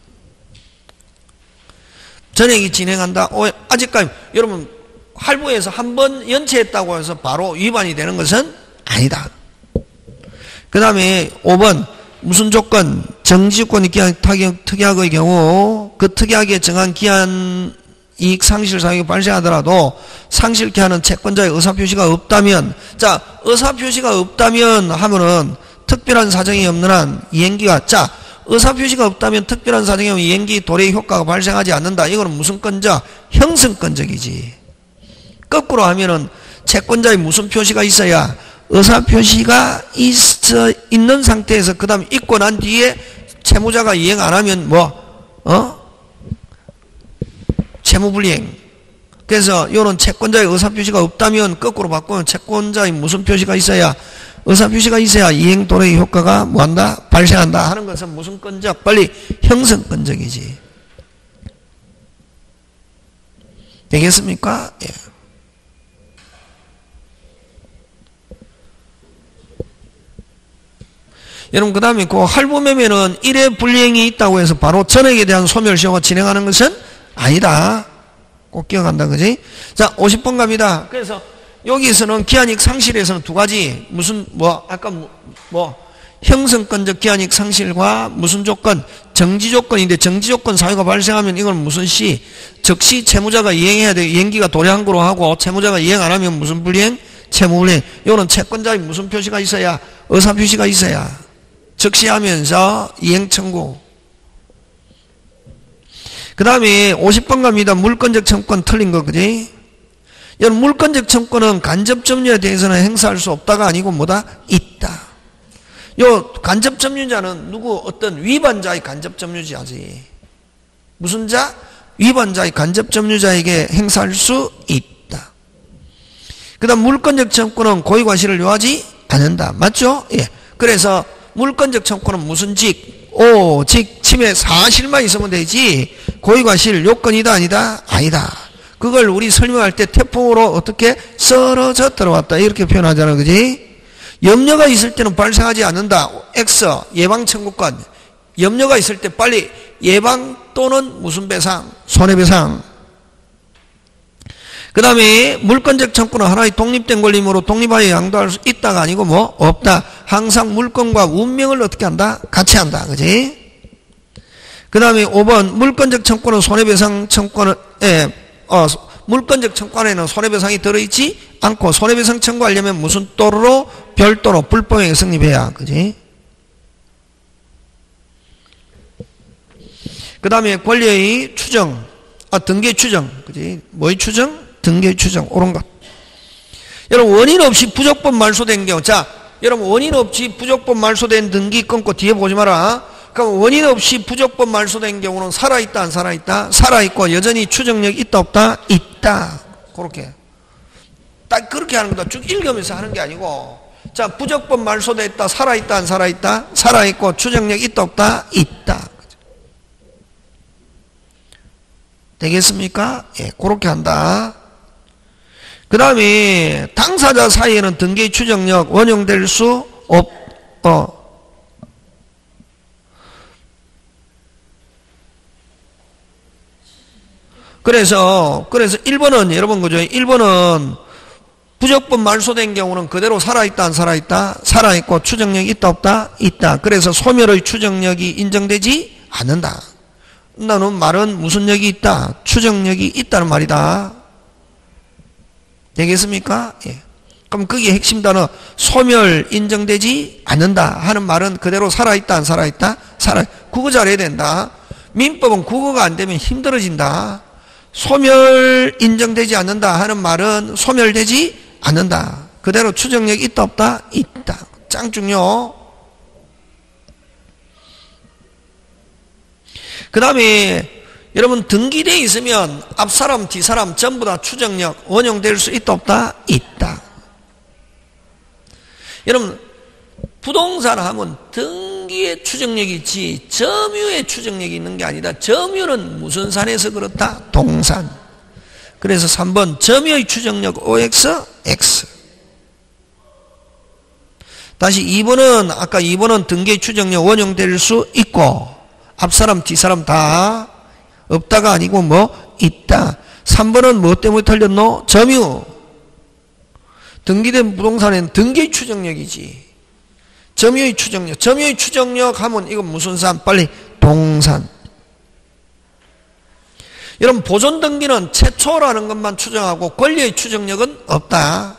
전액이 진행한다. 오, 아직까지 여러분 할부에서 한 번 연체했다고 해서 바로 위반이 되는 것은 아니다. 그 다음에 오 번 무슨 조건? 정지조건이 기한 특약의 경우 그 특약에 정한 기한 이익 상실 사유가 발생하더라도 상실 기한은 채권자의 의사표시가 없다면, 자, 의사표시가 없다면 하면은 특별한 사정이 없는 한 이행기가, 자, 의사표시가 없다면 특별한 사정이 없는 이행기 도래의 효과가 발생하지 않는다. 이거는 무슨 건적? 형성건적이지. 거꾸로 하면은 채권자의 무슨 표시가 있어야? 의사표시가 있어, 있는 상태에서 그 다음 있고 난 뒤에 채무자가 이행 안 하면 뭐, 어? 채무불이행. 그래서 요런 채권자의 의사표시가 없다면 거꾸로 바꾸면 채권자의 무슨 표시가 있어야? 의사표시가 있어야 이행 도래의 효과가 뭐한다? 발생한다 하는 것은 무슨 건적? 빨리 형성건적이지. 되겠습니까? 예. 여러분 그 다음에 그 할부매매는 일회 불이행이 있다고 해서 바로 전액에 대한 소멸시효가 진행하는 것은 아니다. 꼭 기억한다. 그지? 자, 오십 번 갑니다. 그래서 여기서는 기한이익 상실에서는 두 가지, 무슨 뭐 아까 뭐, 뭐 형성건적 기한이익 상실과 무슨 조건? 정지조건인데 정지조건 사유가 발생하면 이건 무슨 시? 즉시 채무자가 이행해야 돼. 이행기가 도래한 거로 하고 채무자가 이행 안 하면 무슨 불이행? 채무불이행. 이거는 채권자의 무슨 표시가 있어야? 의사표시가 있어야 즉시 하면서 이행 청구. 그 다음에 오십 번 갑니다. 물권적 청구권 틀린 거, 그지? 여러분, 물권적 청구권은 간접점유에 대해서는 행사할 수 없다가 아니고 뭐다? 있다. 요 간접점유자는 누구? 어떤 위반자의 간접점유자지. 무슨 자? 위반자의 간접점유자에게 행사할 수 있다. 그 다음 물권적 청구권은 고의과실을 요하지 않는다. 맞죠? 예. 그래서 물권적 청구권은 무슨 직? 오직 침해 사실만 있으면 되지 고의과실 요건이다 아니다? 아니다. 그걸 우리 설명할 때 태풍으로 어떻게 썰어져 들어왔다 이렇게 표현하잖아. 그지? 염려가 있을 때는 발생하지 않는다. X 예방청구권. 염려가 있을 때 빨리 예방 또는 무슨 배상? 손해배상. 그 다음에 물권적 청구는 하나의 독립된 권리이므로 독립하여 양도할 수 있다가 아니고 뭐 없다. 항상 물권과 운명을 어떻게 한다? 같이 한다. 그지? 그 다음에 오 번 물권적 청구는 손해배상 청구는 예, 어, 물권적 청구권에는 손해배상이 들어있지 않고 손해배상 청구하려면 무슨 또로 별도로 불법행위 성립해야. 그지? 그 다음에 권리의 추정, 아, 등기 추정. 그지? 뭐의 추정? 등기 추정. 옳은 것. 여러분, 원인 없이 부적법 말소된 경우. 자, 여러분, 원인 없이 부적법 말소된 등기 끊고 뒤에 보지 마라. 그럼 원인 없이 부적법 말소된 경우는 살아있다, 안 살아있다? 살아있고, 여전히 추정력 있다, 없다? 있다. 그렇게. 딱 그렇게 하는 거다. 쭉 읽으면서 하는 게 아니고. 자, 부적법 말소됐다, 살아있다, 안 살아있다? 살아있고, 추정력 있다, 없다? 있다. 되겠습니까? 예, 그렇게 한다. 그 다음에 당사자 사이에는 등기 추정력 원용될 수 없, 어. 그래서, 그래서 일 번은 여러분 그죠? 일 번은 부적법 말소된 경우는 그대로 살아있다, 안 살아있다? 살아있고 추정력이 있다, 없다? 있다. 그래서 소멸의 추정력이 인정되지 않는다. 나는 말은 무슨 력이 있다? 추정력이 있다는 말이다. 되겠습니까? 예. 그럼 그게 핵심 단어 소멸 인정되지 않는다 하는 말은 그대로 살아있다, 안 살아있다? 살아. 국어 잘해야 된다. 민법은 국어가 안 되면 힘들어진다. 소멸 인정되지 않는다 하는 말은 소멸되지 않는다. 그대로 추정력이 있다, 없다? 있다. 짱 중요. 그 다음에 여러분 등기되어 있으면 앞사람 뒤사람 전부 다 추정력 원용될 수 있다, 없다? 있다. 여러분 부동산 하면 등기의 추정력이 있지 점유의 추정력이 있는 게 아니다. 점유는 무슨 산에서 그렇다? 동산. 그래서 삼 번 점유의 추정력 오엑스 X. 다시 이 번은 아까 이 번은 등기의 추정력 원용될 수 있고 앞사람 뒤사람 다 없다가 아니고 뭐 있다. 삼 번은 뭐 때문에 틀렸노? 점유. 등기된 부동산에는 등기의 추정력이지. 점유의 추정력. 점유의 추정력 하면 이건 무슨 산? 빨리 동산. 여러분 보존 등기는 최초라는 것만 추정하고 권리의 추정력은 없다.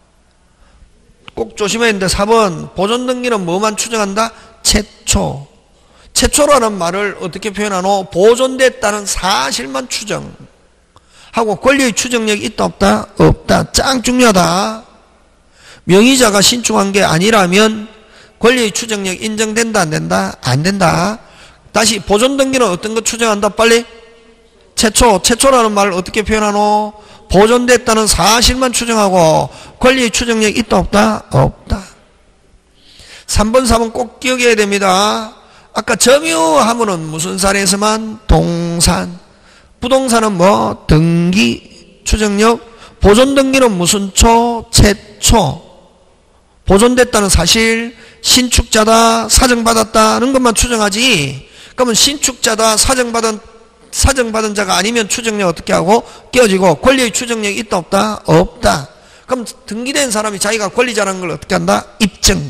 꼭 조심해야 되는데 사 번 보존 등기는 뭐만 추정한다? 최초. 최초라는 말을 어떻게 표현하노? 보존됐다는 사실만 추정하고 권리의 추정력이 있다, 없다? 없다. 짱 중요하다. 명의자가 신축한 게 아니라면 권리의 추정력 인정된다, 안 된다? 안 된다. 다시 보존 등기는 어떤 거 추정한다? 빨리 최초. 최초라는 말을 어떻게 표현하노? 보존됐다는 사실만 추정하고 권리의 추정력 있다, 없다? 없다. 삼 번, 사 번 꼭 기억해야 됩니다. 아까 점유하면은 무슨 산에서만? 동산. 부동산은 뭐? 등기, 추정력. 보존 등기는 무슨 초? 최초. 보존됐다는 사실, 신축자다, 사정받았다는 것만 추정하지. 그러면 신축자다, 사정받은, 사정받은 자가 아니면 추정력 어떻게 하고? 깨어지고, 권리의 추정력이 있다, 없다? 없다. 그럼 등기된 사람이 자기가 권리자라는 걸 어떻게 한다? 입증.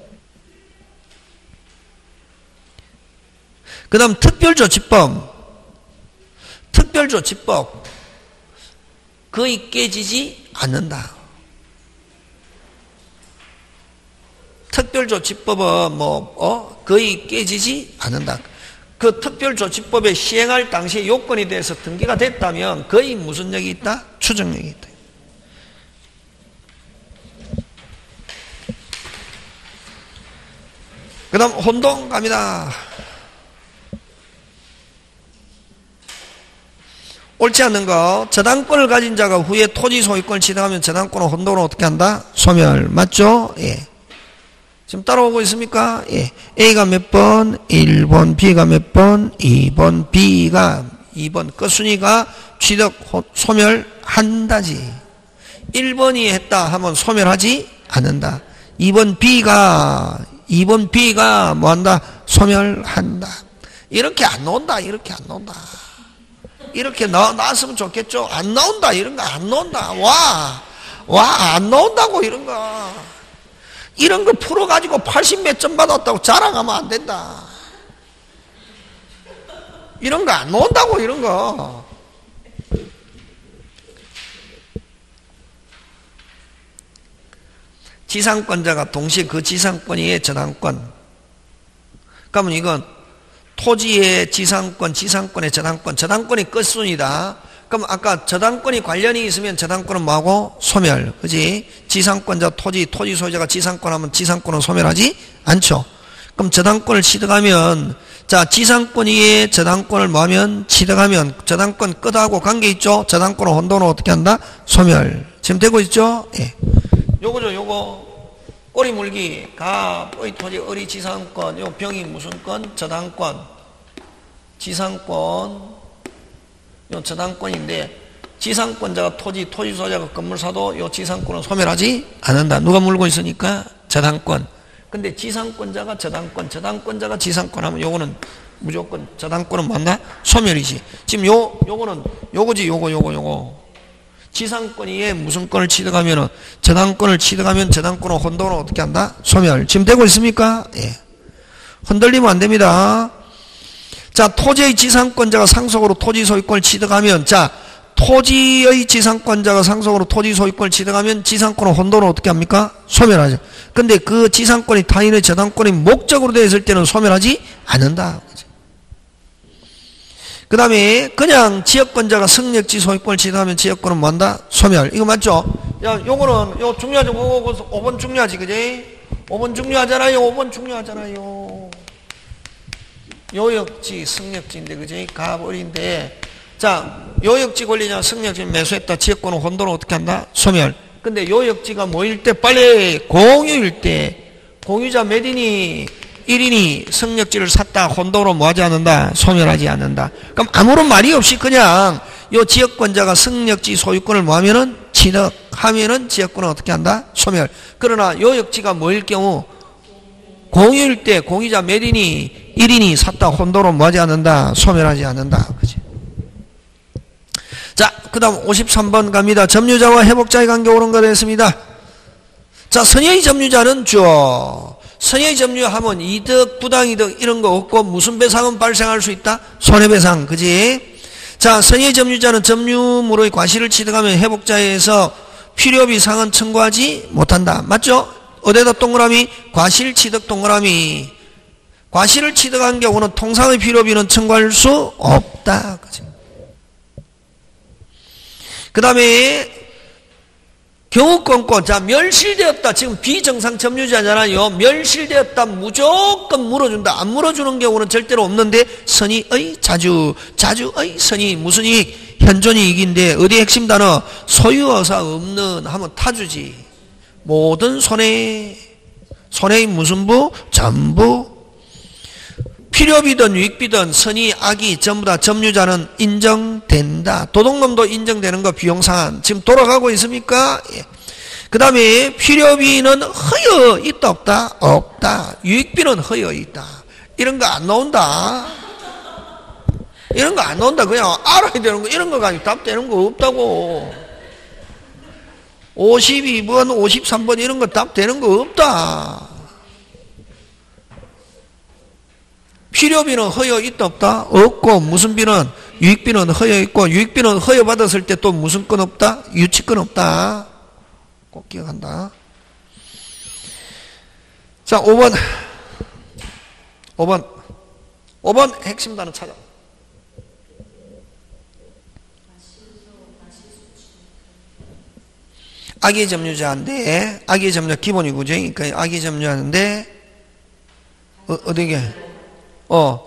그 다음 특별조치법. 특별조치법. 거의 깨지지 않는다. 특별조치법은 뭐, 어? 거의 깨지지 않는다. 그 특별조치법에 시행할 당시에 요건에 대해서 등기가 됐다면 거의 무슨 lực이 있다? 추정력이 있다. 그 다음 혼동 갑니다. 옳지 않는 거. 저당권을 가진 자가 후에 토지 소유권을 취득하면 저당권을 혼동으로 어떻게 한다? 소멸. 맞죠? 예. 지금 따라오고 있습니까? 예. A가 몇 번? 일 번. B가 몇 번? 이 번. B가 이 번. 끝순위가 취득 소멸한다지. 일 번이 했다 하면 소멸하지 않는다. 이 번 B가 이 번 B가 뭐한다? 소멸한다. 이렇게 안 나온다. 이렇게 안 나온다. 이렇게 나, 나왔으면 좋겠죠. 안 나온다. 이런 거 안 나온다. 와, 와, 안 나온다고 이런 거. 이런 거 풀어가지고 팔십 몇 점 받았다고 자랑하면 안 된다. 이런 거 안 나온다고 이런 거. 지상권자가 동시에 그 지상권 위에 저당권. 그러면 이건 토지의 지상권, 지상권의 저당권, 저당권이 끝순이다. 그럼 아까 저당권이 관련이 있으면 저당권은 뭐하고? 소멸. 그지? 지상권자 토지, 토지 소유자가 지상권 하면 지상권은 소멸하지 않죠. 그럼 저당권을 취득하면, 자, 지상권 위에 저당권을 뭐하면? 취득하면 저당권 끝하고 관계 있죠? 저당권을 혼돈으로 어떻게 한다? 소멸. 지금 되고 있죠? 예. 요거죠, 요거. 꼬리 물기, 가, 뿌이 토지, 어리 지상권, 요 병이 무슨 권? 저당권, 지상권, 요 저당권인데 지상권자가 토지, 토지 소유자가 건물 사도 요 지상권은 소멸하지 않는다. 누가 물고 있으니까 저당권. 근데 지상권자가 저당권, 저당권자가 지상권 하면 요거는 무조건 저당권은 뭐한다? 소멸이지. 지금 요, 요거는 요거지, 요거, 요거, 요거. 지상권이 무슨 권을 취득하면은 저당권을 취득하면 저당권은 혼동을 어떻게 한다? 소멸. 지금 되고 있습니까? 예. 흔들리면 안 됩니다. 자, 토지의 지상권자가 상속으로 토지 소유권을 취득하면, 자, 토지의 지상권자가 상속으로 토지 소유권을 취득하면 지상권은 혼돈을 어떻게 합니까? 소멸하죠. 근데 그 지상권이 타인의 저당권의 목적으로 되어 있을 때는 소멸하지 않는다. 그 다음에 그냥 지역권자가 승력지 소유권을 취득하면 지역권은 뭐한다? 소멸. 이거 맞죠? 야, 요거는 요 중요하죠. 오 번 중요하지, 그지? 오 번 중요하잖아요. 오 번 중요하잖아요. 요역지, 승력지인데, 그지? 가버린데. 자, 요역지 권리냐, 승력지 매수했다. 지역권은 혼돈을 어떻게 한다? 소멸. 근데 요역지가 뭐일 때? 빨리 공유일 때. 공유자 몇 인이? 일 인이 승력지를 샀다. 혼돈으로 뭐하지 않는다? 소멸하지 않는다. 그럼 아무런 말이 없이 그냥 요 지역권자가 승력지 소유권을 뭐하면은? 취득하면은 지역권은 어떻게 한다? 소멸. 그러나 요역지가 뭐일 경우? 공유일 때 공유자 몇 인이? 일 인이 샀다. 혼돈으로 뭐하지 않는다? 소멸하지 않는다. 그치? 자, 그 다음 오십삼 번 갑니다. 점유자와 회복자의 관계 옳은가 됐습니다. 자, 선의의 점유자는 죠. 선의의 점유하면 이득, 부당이득 이런 거 없고 무슨 배상은 발생할 수 있다? 손해배상, 그지? 자, 선의의 점유자는 점유물의 과실을 취득하면 회복자에서 필요비 상은 청구하지 못한다. 맞죠? 어디다 동그라미? 과실 취득 동그라미. 과실을 취득한 경우는 통상의 필요비는 청구할 수 없다. 그지? 그 다음에 경우권권. 자, 멸실되었다. 지금 비정상 점유자잖아요. 멸실되었다. 무조건 물어준다. 안 물어주는 경우는 절대로 없는데 선의의 자주, 자주의 선의. 무슨 이익? 현존이익인데 어디 핵심 단어? 소유의사 없는 하면 타주지. 모든 손해. 손해의 무슨 부? 전부. 필요비든 유익비든 선의, 악의 전부 다 점유자는 인정된다. 도둑놈도 인정되는 거 비용상한. 지금 돌아가고 있습니까? 예. 그 다음에 필요비는 허여 있다 없다? 없다. 유익비는 허여 있다. 이런 거 안 나온다. 이런 거 안 나온다. 그냥 알아야 되는 거. 이런 거 가지고 답되는 거 없다고. 오십이 번, 오십삼 번 이런 거 답되는 거 없다. 필요비는 허여 있다 없다? 없고 무슨 비는? 유익비는 허여 있고 유익비는 허여 받았을 때 또 무슨 건 없다? 유치권 없다. 꼭 기억한다. 자, 오 번. 오 번. 오 번 핵심 단어 찾아. 악의 점유자인데 악의 점유자 기본이 구조. 그러니까 악의 점유자인데 어, 어디게? 어,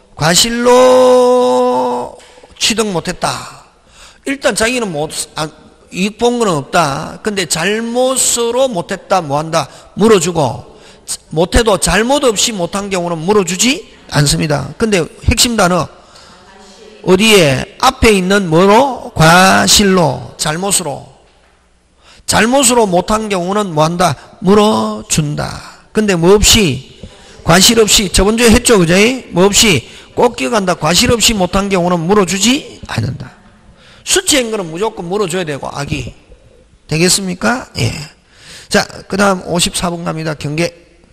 과실로 취득 못했다. 일단 자기는 못, 아, 이익 본 건 없다. 근데 잘못으로 못했다. 뭐한다? 물어주고. 못해도 잘못 없이 못한 경우는 물어주지 않습니다. 근데 핵심 단어. 어디에? 앞에 있는 뭐로? 과실로. 잘못으로. 잘못으로 못한 경우는 뭐한다? 물어준다. 근데 뭐 없이? 과실 없이, 저번 주에 했죠, 그죠? 뭐 없이, 꼭 기억한다. 과실 없이 못한 경우는 물어주지 않는다. 수치인 거는 무조건 물어줘야 되고, 악이. 되겠습니까? 예. 자, 그 다음 오십사 번 갑니다. 경계.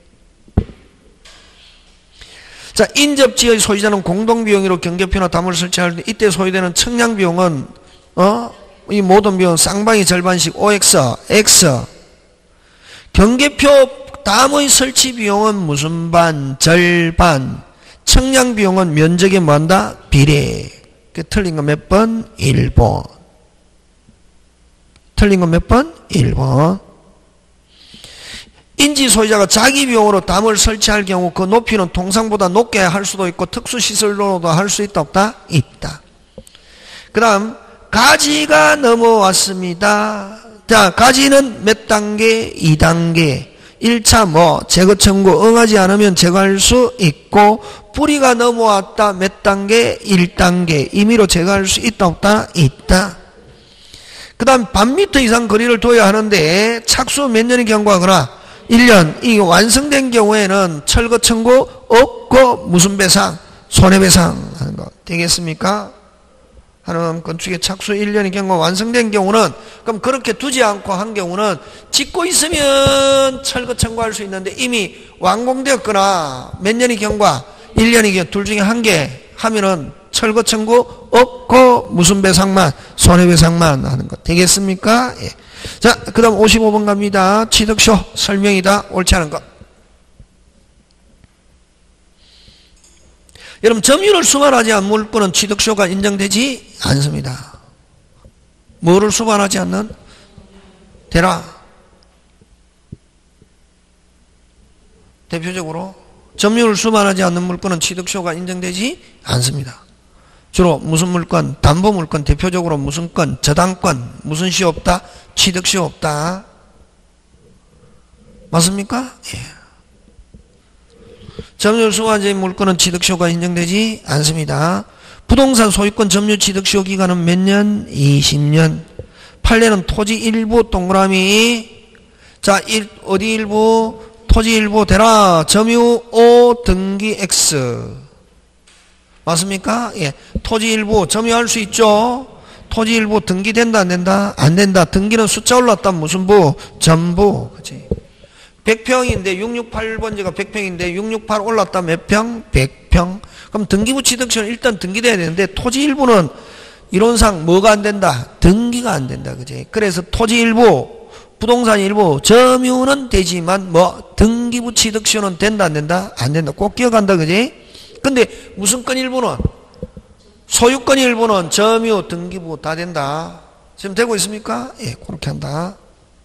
자, 인접지의 소유자는 공동비용으로 경계표나 담을 설치할 때, 이때 소요되는 청량비용은, 어? 이 모든 비용, 쌍방이 절반씩, 오엑스, X. 경계표 담의 설치 비용은 무슨 반? 절반. 청량 비용은 면적에 뭐한다? 비례. 그 틀린 거 몇 번? 일 번. 틀린 거 몇 번? 일 번. 인지 소유자가 자기 비용으로 담을 설치할 경우 그 높이는 통상보다 높게 할 수도 있고 특수시설로도 할 수 있다 없다? 있다. 그 다음 가지가 넘어왔습니다. 자, 가지는 몇 단계? 이 단계. 일 차 뭐 제거 청구 응하지 않으면 제거할 수 있고, 뿌리가 넘어왔다 몇 단계? 일 단계. 임의로 제거할 수 있다 없다? 있다. 그 다음 반 미터 이상 거리를 둬야 하는데 착수 몇 년의 경과하거나 일 년. 이 완성된 경우에는 철거 청구 없고 무슨 배상? 손해배상 하는 거 되겠습니까? 하는 건축의 착수 일 년의 경과 완성된 경우는, 그럼 그렇게 두지 않고 한 경우는 짓고 있으면 철거 청구할 수 있는데 이미 완공되었거나 몇 년의 경과? 일 년의 경과 둘 중에 한 개 하면은 철거 청구 없고 무슨 배상만? 손해배상만 하는 것 되겠습니까? 예. 자, 그 다음 오십오 번 갑니다. 취득쇼 설명이다. 옳지 않은 것. 여러분, 점유를 수반하지 않는 물건은 취득쇼가 인정되지 않습니다. 뭐를 수반하지 않는? 대라. 대표적으로 점유를 수반하지 않는 물건은 취득쇼가 인정되지 않습니다. 주로 무슨 물건? 담보물건. 대표적으로 무슨 건? 저당권. 무슨 시 없다? 취득시 없다. 맞습니까? 예. 점유를 수반하지 않는 물건은 취득시효가 인정되지 않습니다. 부동산 소유권 점유 취득시효 기간은 몇 년? 이십 년. 판례는 토지 일부 동그라미. 자, 일, 어디 일부? 토지 일부 대라. 점유 O 등기 X. 맞습니까? 예. 토지 일부 점유할 수 있죠? 토지 일부 등기된다 안 된다? 안 된다. 등기는 숫자 올랐다 무슨 부? 전부. 그치? 백 평인데 육백육십팔 번지가 백 평인데 육백육십팔 올랐다 몇 평? 백 평. 그럼 등기부 취득시는 일단 등기돼야 되는데 토지 일부는 이론상 뭐가 안 된다? 등기가 안 된다. 그지? 그래서 토지 일부, 부동산 일부 점유는 되지만 뭐 등기부 취득시는 된다 안 된다? 안 된다. 꼭 기억한다. 그지? 근데 무슨 건 일부는? 소유권 일부는 점유, 등기부 다 된다. 지금 되고 있습니까? 예, 그렇게 한다.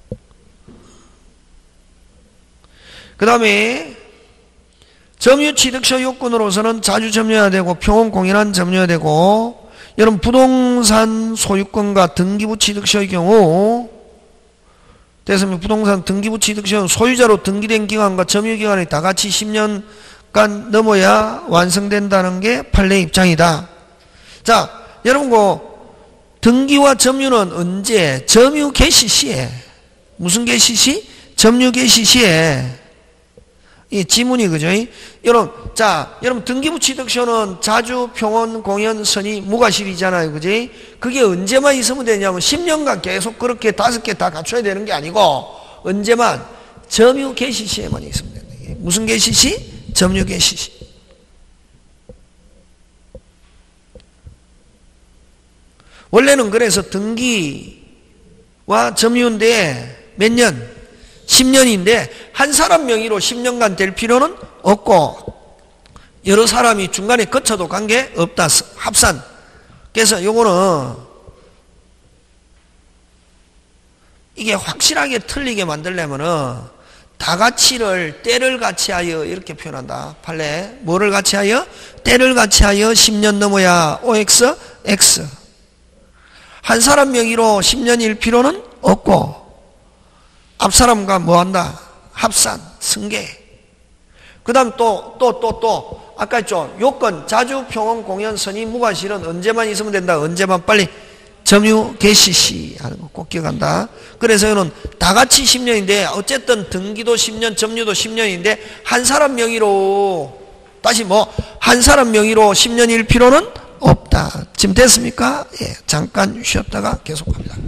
그 다음에 점유 취득시 요건으로서는 자주 점유해야 되고 평온 공인한 점유해야 되고, 여러분 부동산 소유권과 등기부 취득시의 경우 됐습니다. 부동산 등기부 취득시는 소유자로 등기된 기간과 점유 기간이 다 같이 십 년간 넘어야 완성된다는 게 판례 입장이다. 자, 여러분 그 등기와 점유는 언제? 점유 개시 시에. 무슨 개시 시? 점유 개시 시에. 이 지문이 그죠? 여러분, 자, 여러분 등기부 취득시효는 자주, 평온, 공연, 선의, 무과실이잖아요. 그지? 그게 언제만 있으면 되냐면 십 년간 계속 그렇게 다섯 개 다 갖춰야 되는 게 아니고 언제만? 점유 개시 시에만 있으면 된다. 무슨 개시 시? 점유 개시 시. 원래는 그래서 등기와 점유인데 몇 년? 십 년인데 한 사람 명의로 십 년간 될 필요는 없고 여러 사람이 중간에 거쳐도 관계없다. 합산. 그래서 요거는 이게 확실하게 틀리게 만들려면은 다같이를 때를 같이하여 이렇게 표현한다. 판례. 뭐를 같이하여? 때를 같이하여 십 년 넘어야 오엑스, X. 한 사람 명의로 십 년일 필요는 없고 앞사람과 뭐한다? 합산, 승계. 그 다음 또, 또, 또, 또, 아까 했죠. 요건, 자주, 평온, 공연, 선의, 무과실은 언제만 있으면 된다. 언제만 빨리 점유, 개시 시 하는 거 꼭 기억한다. 그래서 이거는 다 같이 십 년인데, 어쨌든 등기도 십 년, 점유도 십 년인데, 한 사람 명의로, 다시 뭐, 한 사람 명의로 십 년일 필요는 없다. 지금 됐습니까? 예, 잠깐 쉬었다가 계속합니다.